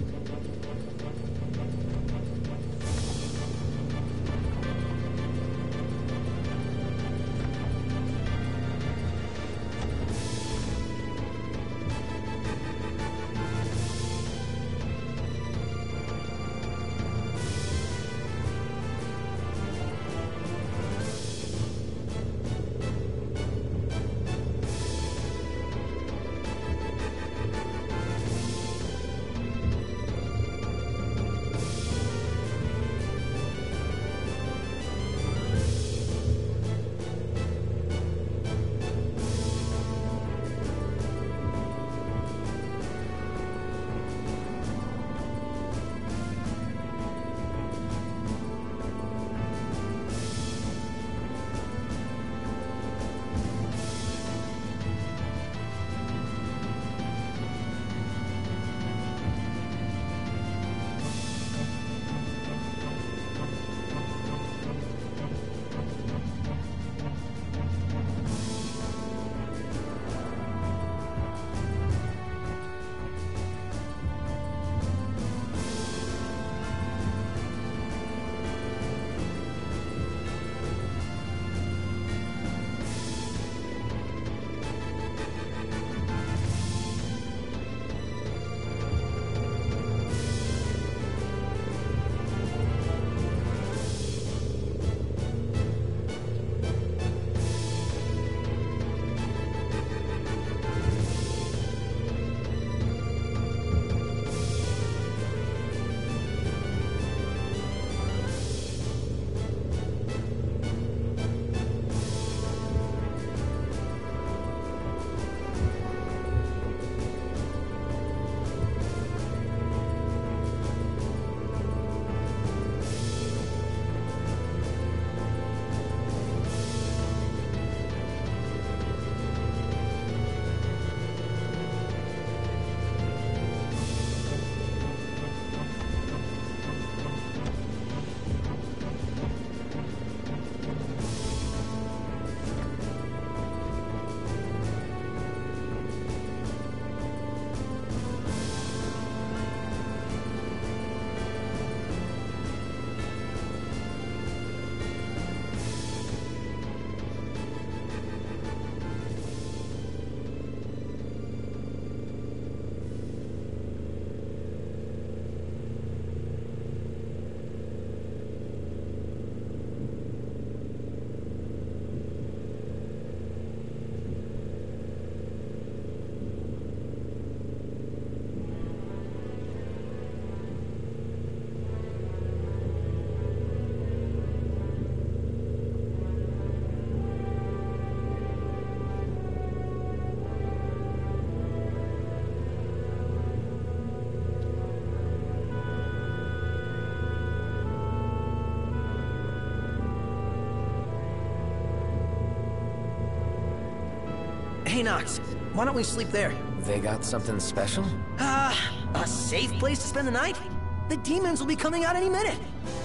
Hey, Nox, why don't we sleep there? They got something special? Ah, uh, a safe place to spend the night? The demons will be coming out any minute.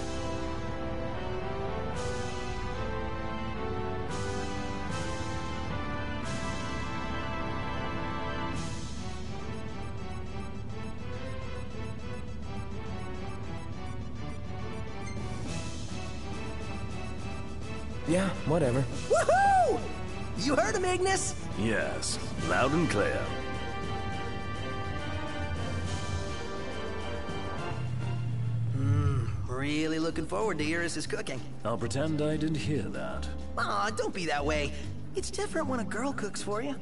Yeah, whatever. Woohoo! You heard him, Ignis? Yes, loud and clear. Hmm, really looking forward to Iris' cooking. I'll pretend I didn't hear that. Aw, don't be that way. It's different when a girl cooks for you.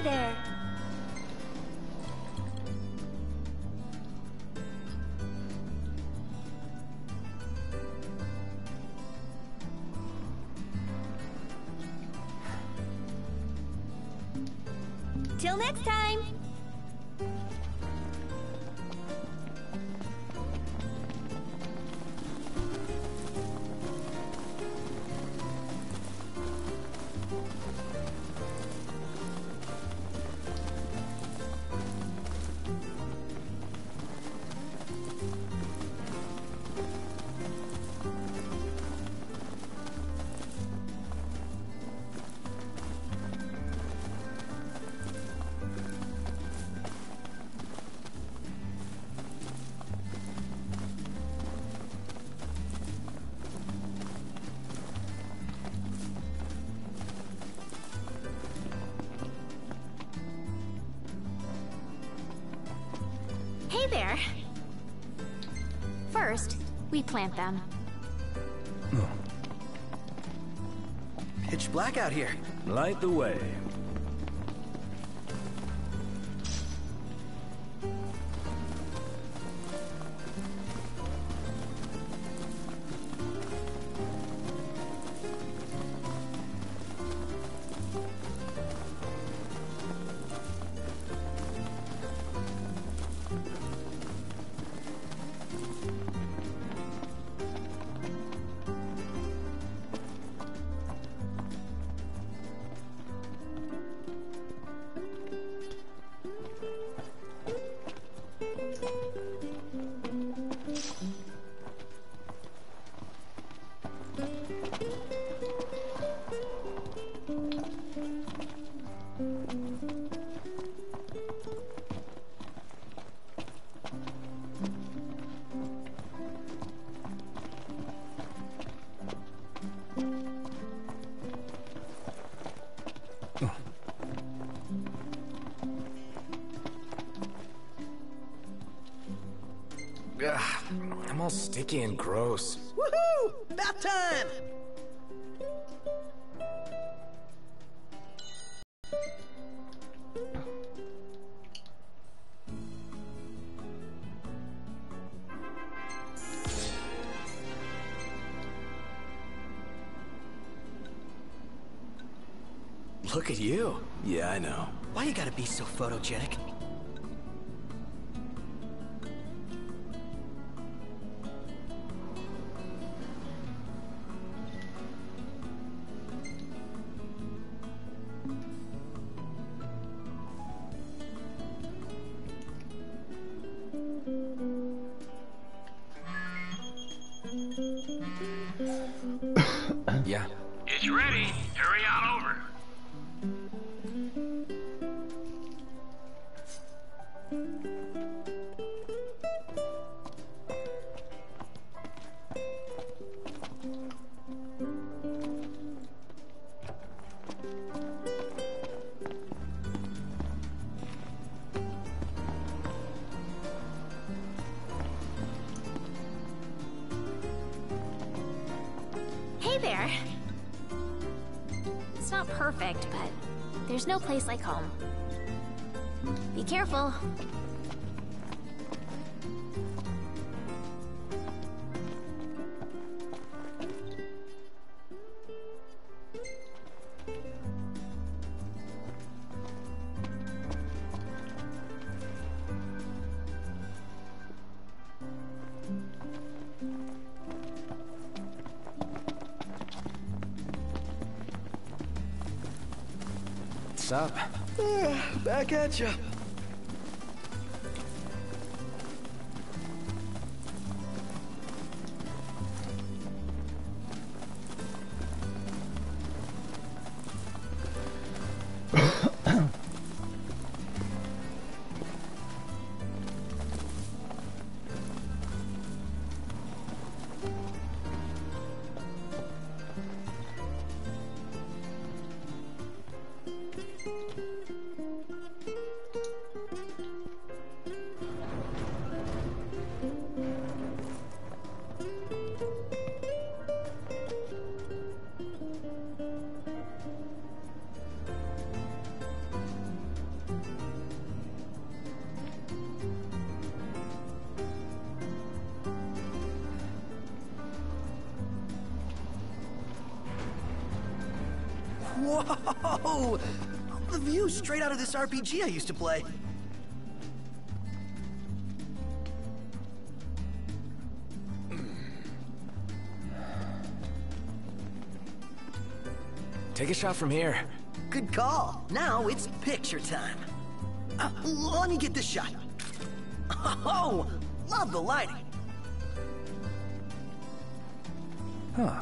there. Till next time. Hey there. First, we plant them. Pitch black out here. Light the way. Ugh, I'm all sticky and gross. Woohoo! Bath time! Look at you. Yeah, I know. Why you gotta be so photogenic? Yeah. It's ready. Hurry on over. Hey there. It's not perfect, but there's no place like home. Be careful. What's up? Back at ya. Whoa! The view's straight out of this R P G I used to play. Take a shot from here. Good call. Now it's picture time. Uh, let me get this shot. Oh, love the lighting. Huh.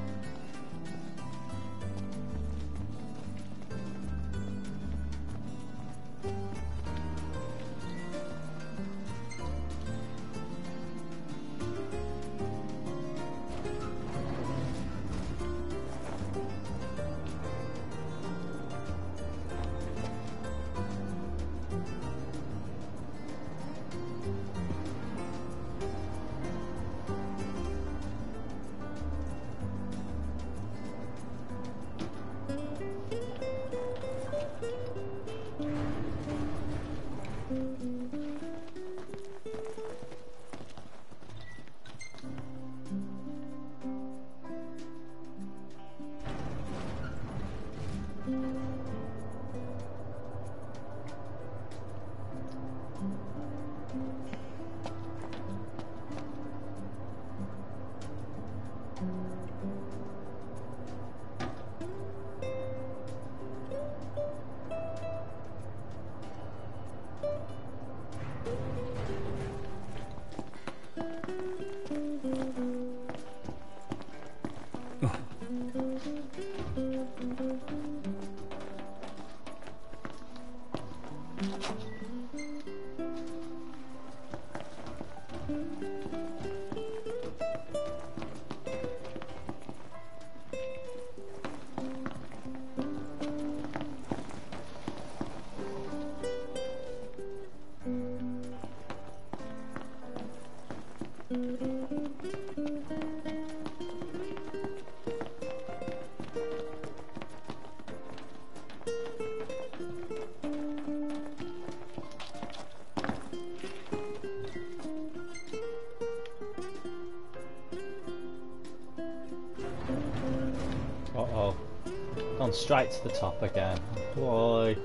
Uh-oh. Gone straight to the top again. Boy.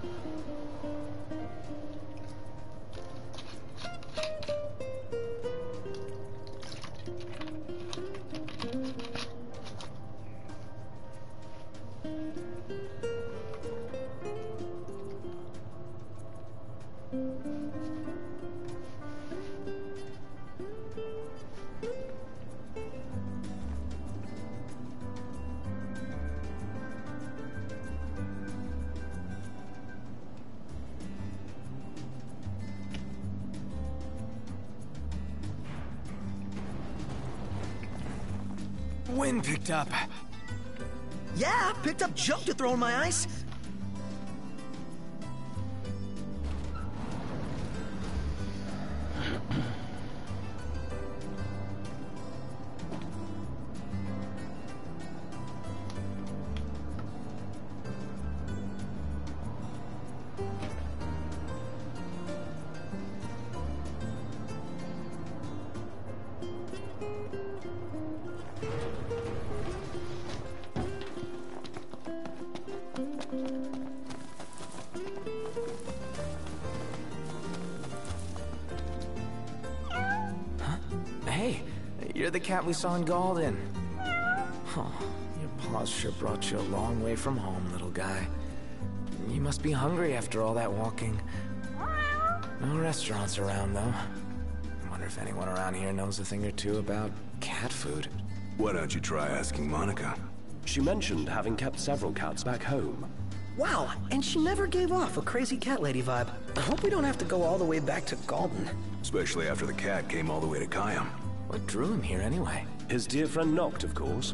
Wind picked up. Yeah, picked up junk to throw in my ice. You're the cat we saw in Golden. Oh, your paws sure brought you a long way from home, little guy. You must be hungry after all that walking. No restaurants around, though. I wonder if anyone around here knows a thing or two about cat food. Why don't you try asking Monica? She mentioned having kept several cats back home. Wow, and she never gave off a crazy cat lady vibe. I hope we don't have to go all the way back to Golden. Especially after the cat came all the way to Kayam. What drew him here anyway? His dear friend Noct, of course.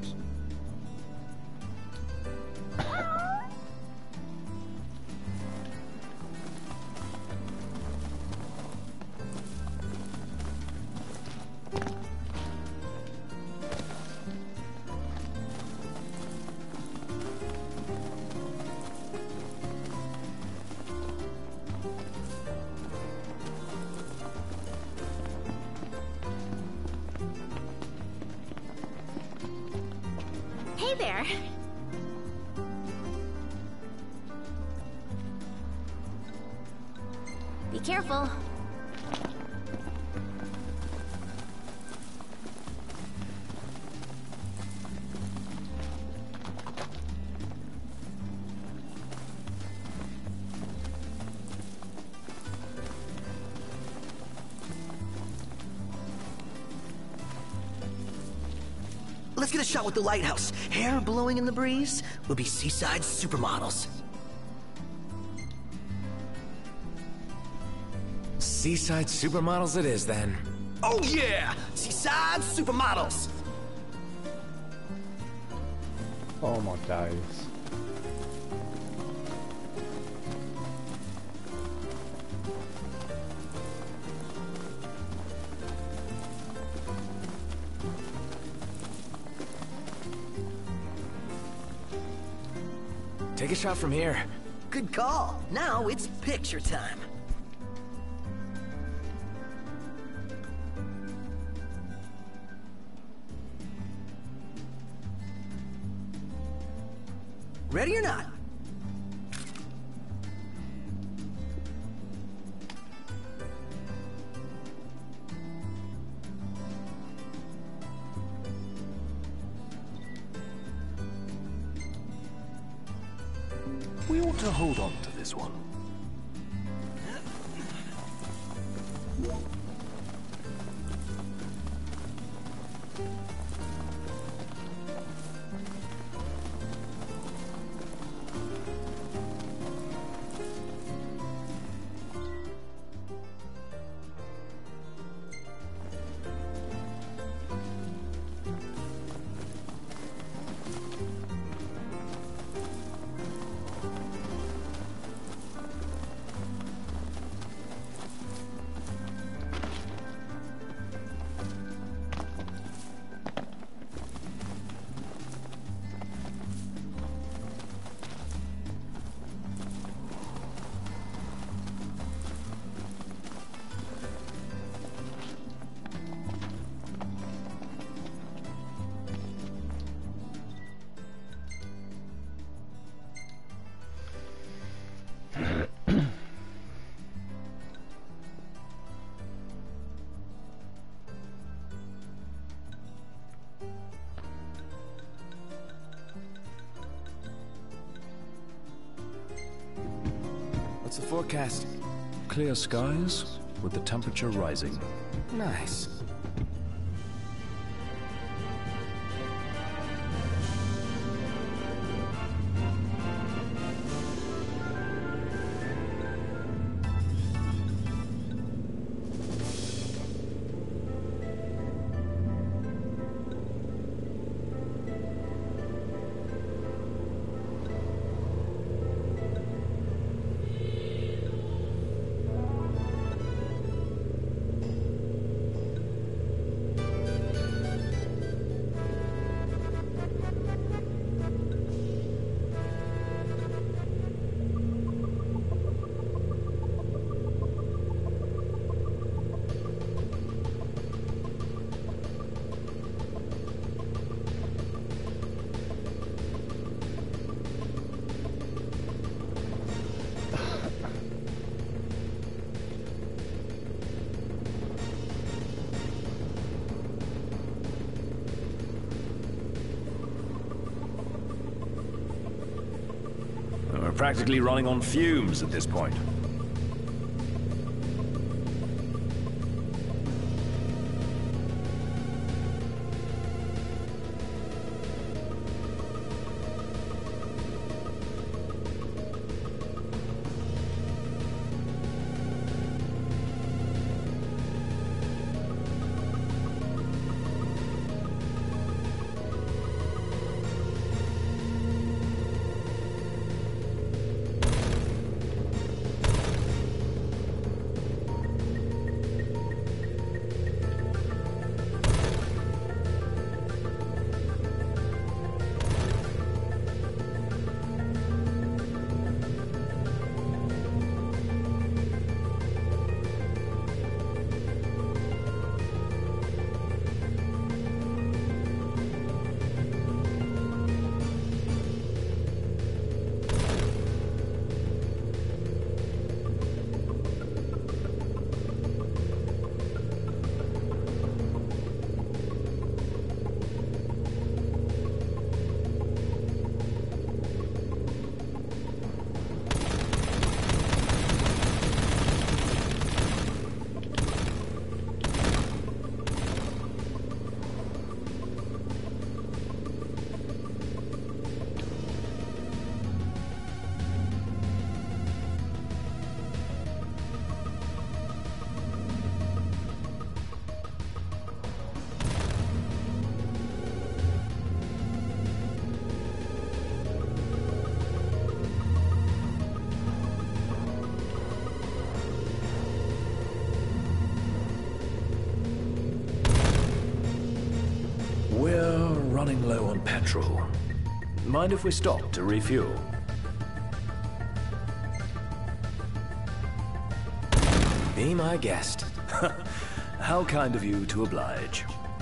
Hey there. careful. Let's get a shot with the lighthouse. Hair blowing in the breeze. We'll be seaside supermodels. Seaside supermodels it is, then. Oh yeah! Seaside supermodels! Oh my days. Take a shot from here. Good call. Now it's picture time. Ready or not? We ought to hold on to this one. What's the forecast? Clear skies, with the temperature rising. Nice. We're practically running on fumes at this point. running low on petrol. Mind if we stop to refuel? Be my guest. How kind of you to oblige.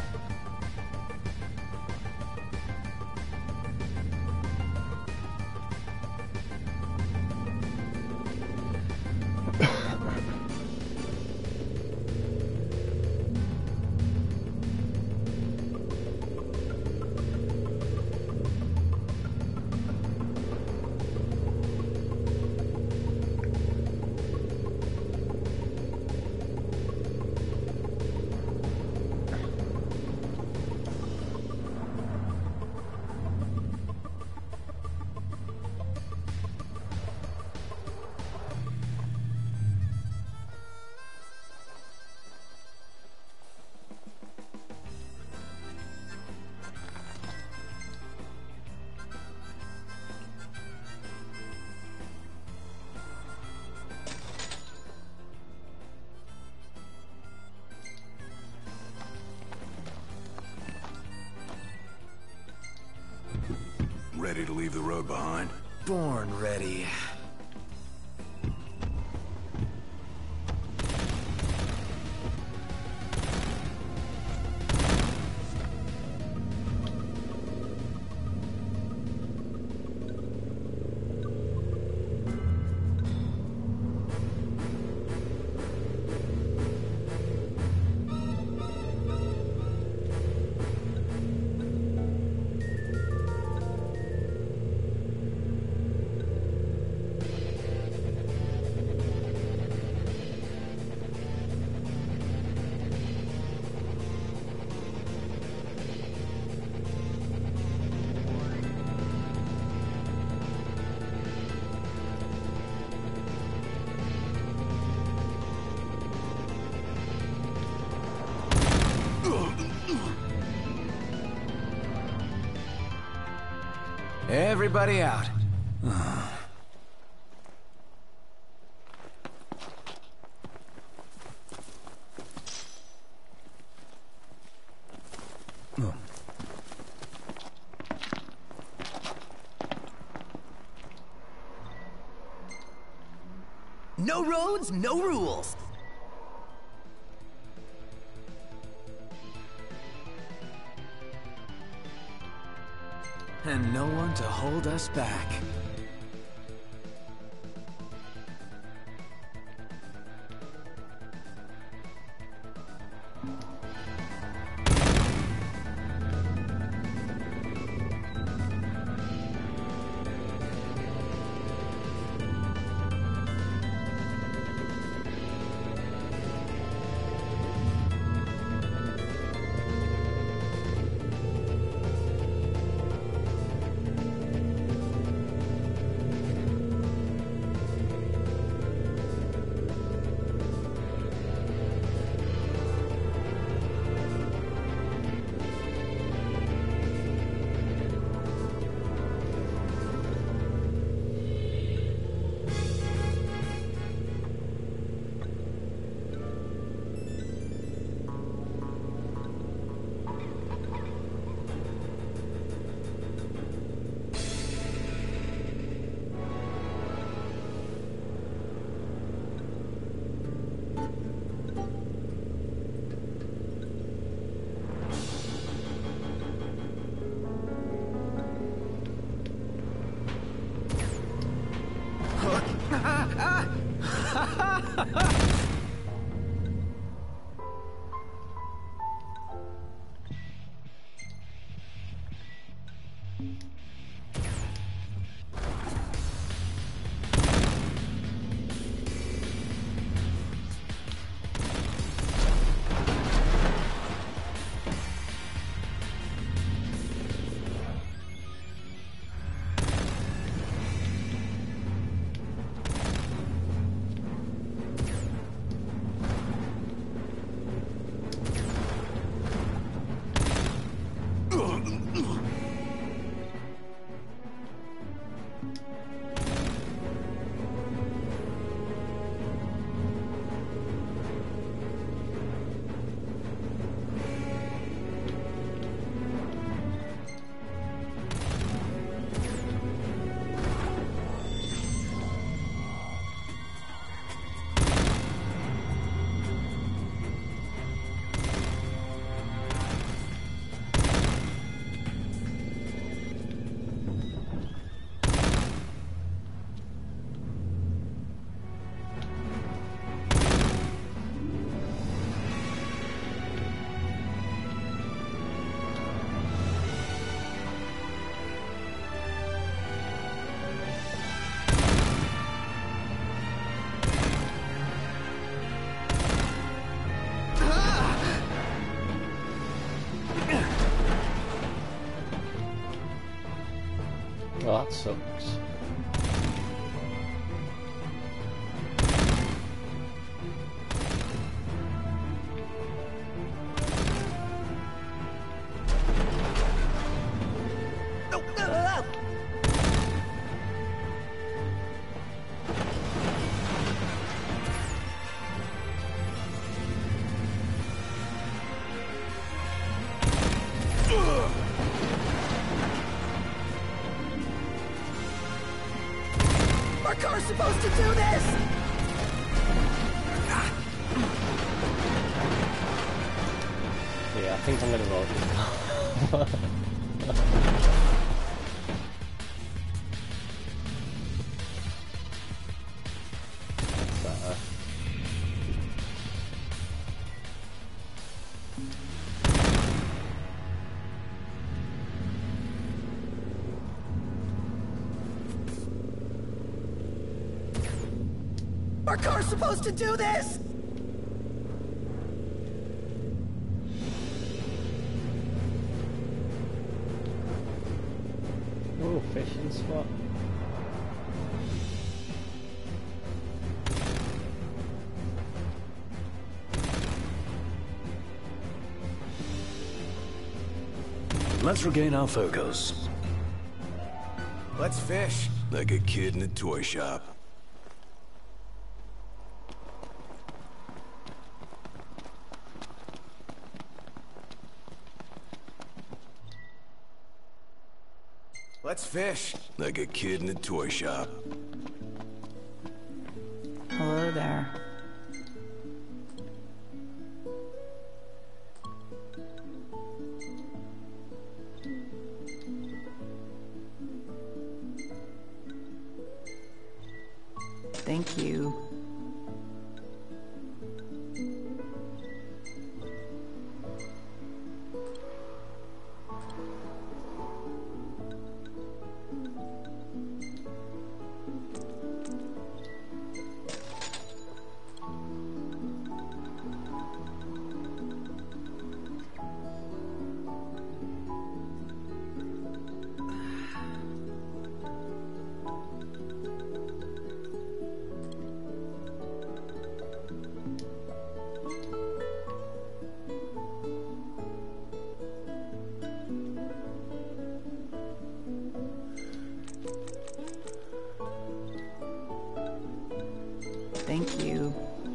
Ready to leave the road behind? Born ready. Everybody out. No roads, no rules. And no one to hold us back. Well, that sucks. Our car's supposed to do this! Yeah, I think I'm gonna vote this. Better. Our car's supposed to do this! Oh, fishing spot. Let's regain our focus. Let's fish. Like a kid in a toy shop. Let's fish. Like a kid in a toy shop. Hello there. Thank you. Thank you.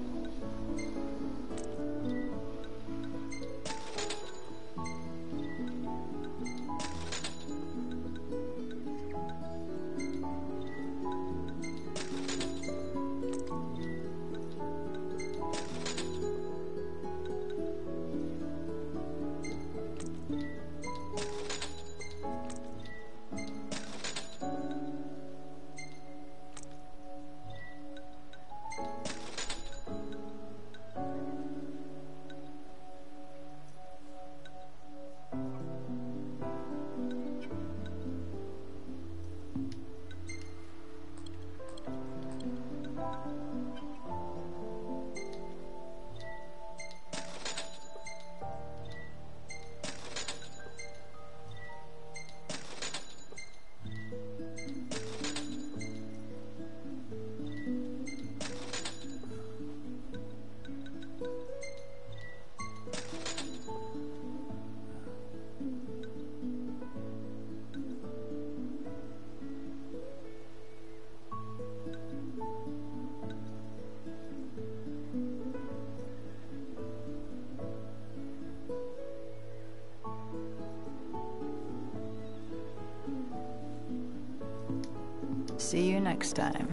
See you next time.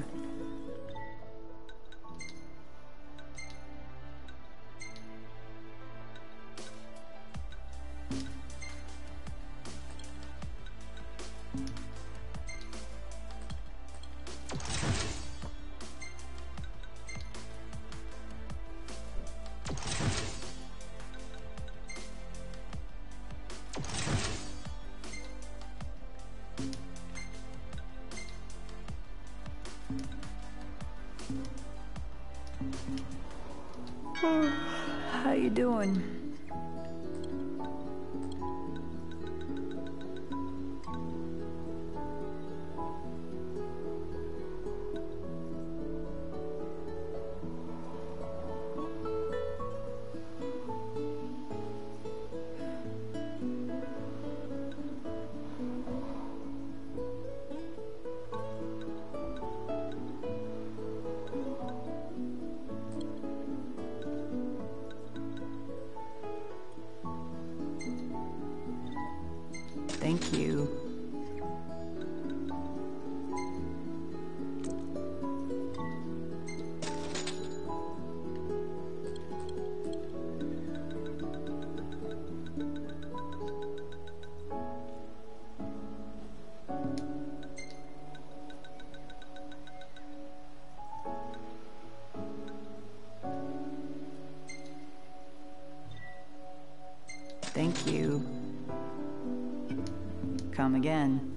How you doing? Thank you. Thank you. Come again.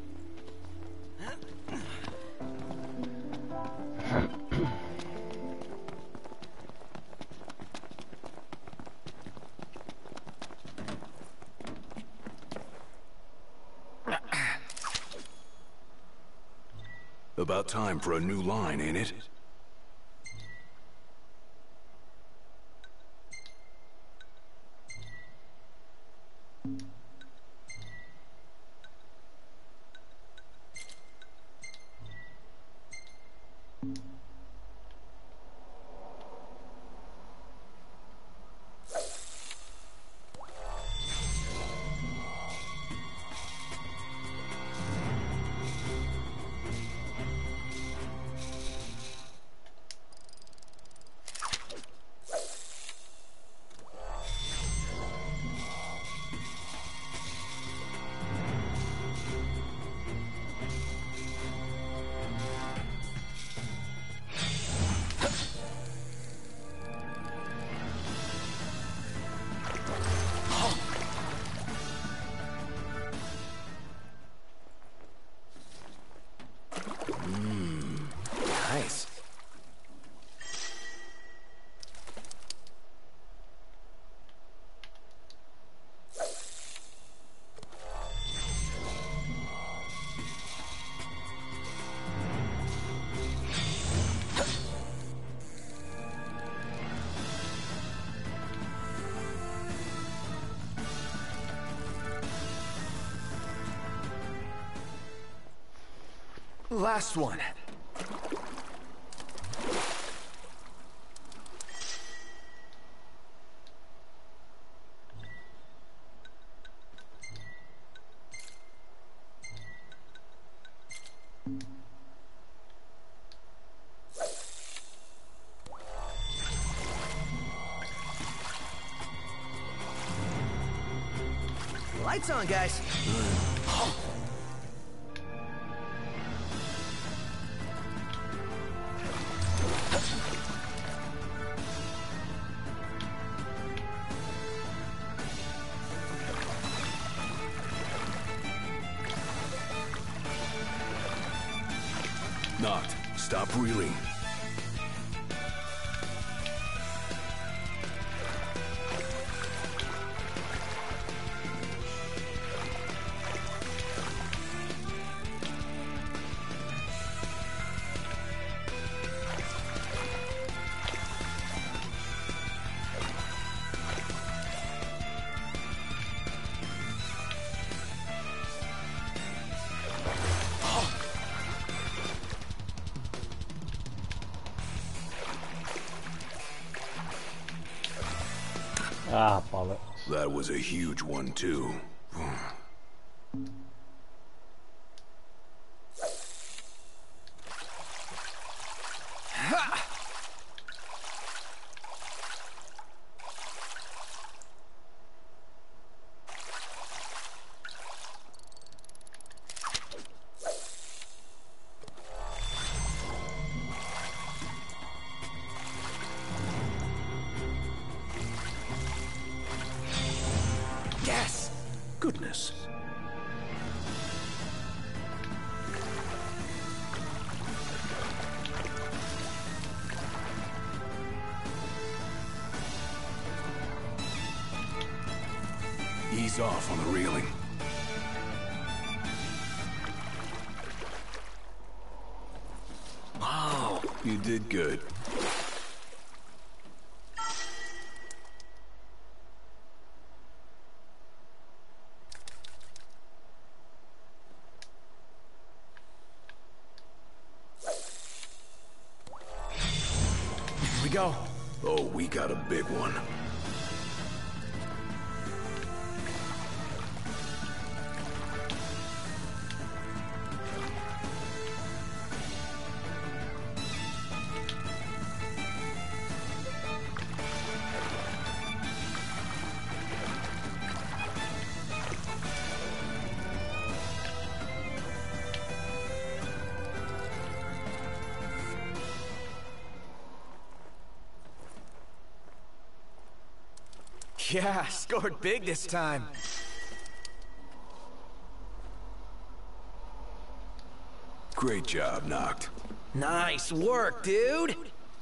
About time for a new line, ain't it? Last one. Lights on, guys. Knocked. Stop reeling. Ah, bollocks. That was a huge one, too. Goodness. Ease off on the reeling. Wow, you did good. Go. Oh, we got a big one. Yeah, scored big this time. Great job, Noct. Nice work, dude!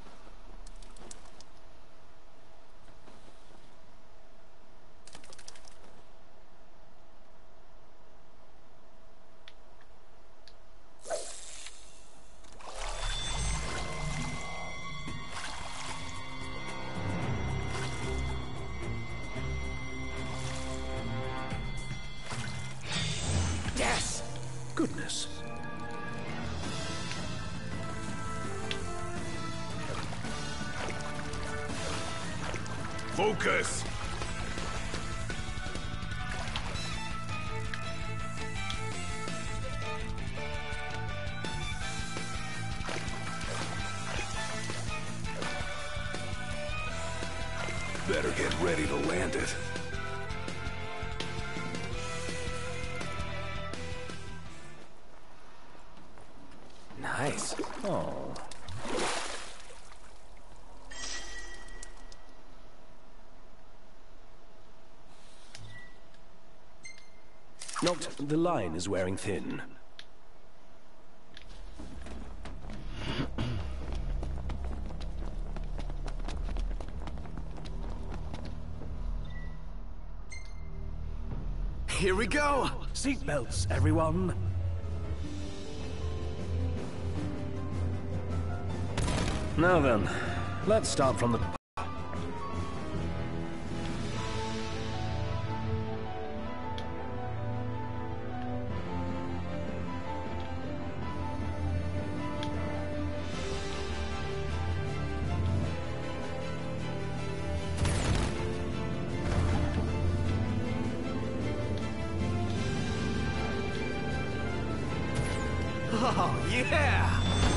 Yes! Goodness. Focus! Better get ready to land it. Nice. Oh. Noct, the line is wearing thin. Here we go! Seatbelts, everyone. Now then, let's start from the... Oh, yeah!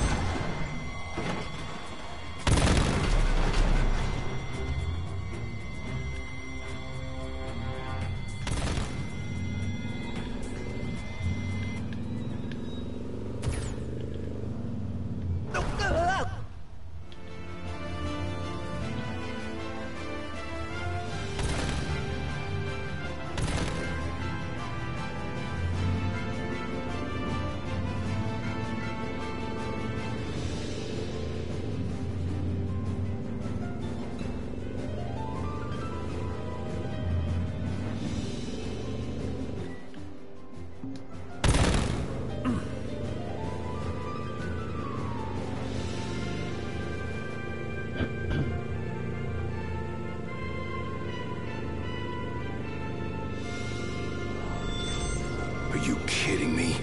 Are you kidding me?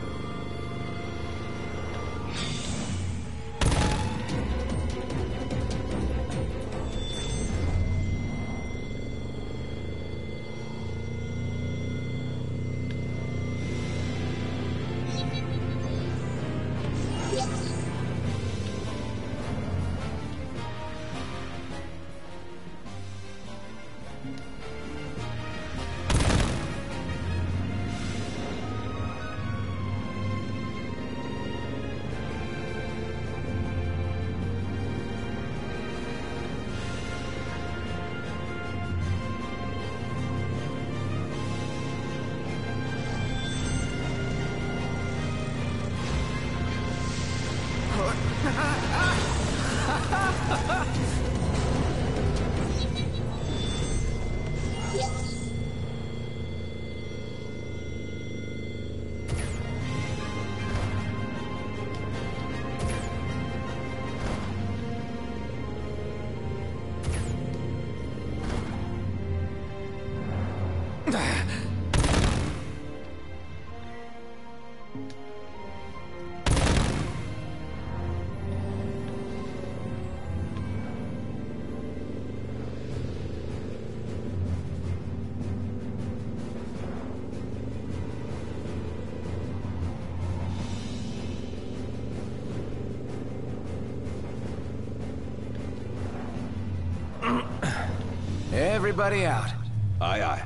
Everybody out. Aye, aye.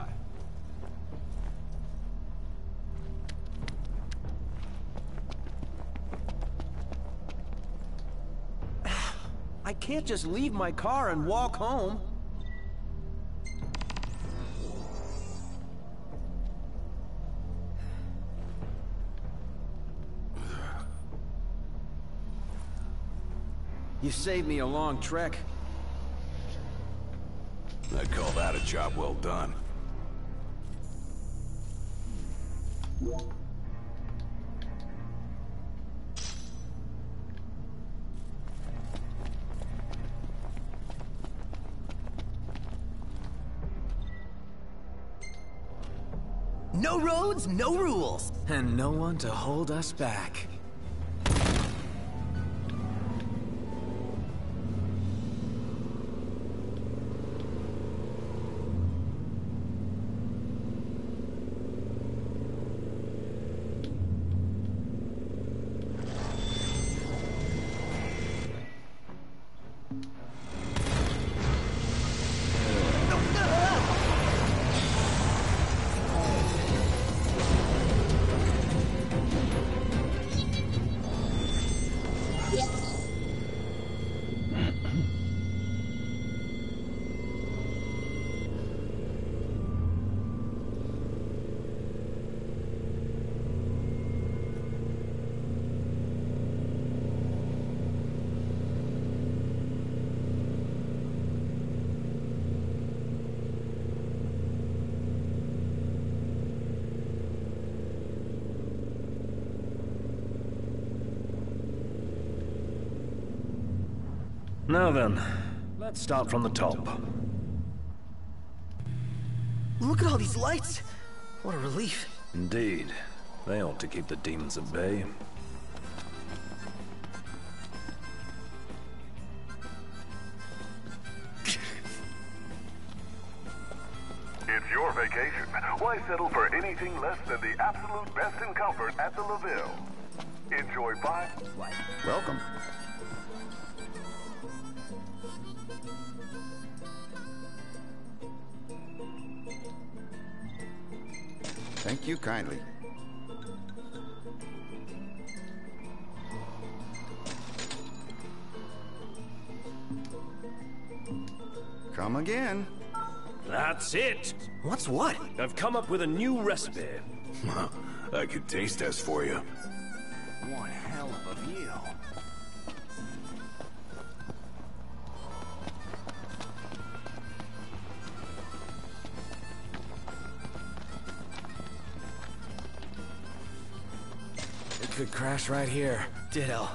I can't just leave my car and walk home. You saved me a long trek. I'd call that a job well done. No roads, no rules. And no one to hold us back. Now then, let's start from the top. Look at all these lights. What a relief. Indeed. They ought to keep the demons at bay. It's your vacation. Why settle for anything less than the absolute best in comfort at the LaVille? Enjoy five... Welcome. Thank you kindly. Come again. That's it! What's what? I've come up with a new recipe. I could taste test for you. One hell of a view. It could crash right here. Ditto.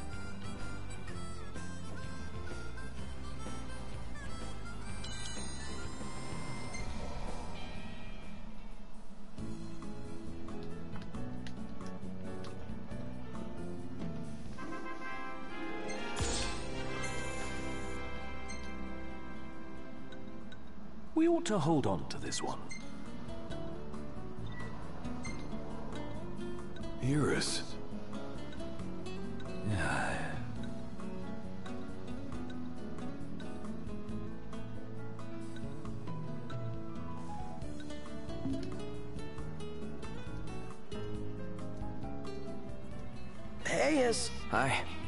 We ought to hold on to this one. Iris. Yeah. Hey, is... Hi.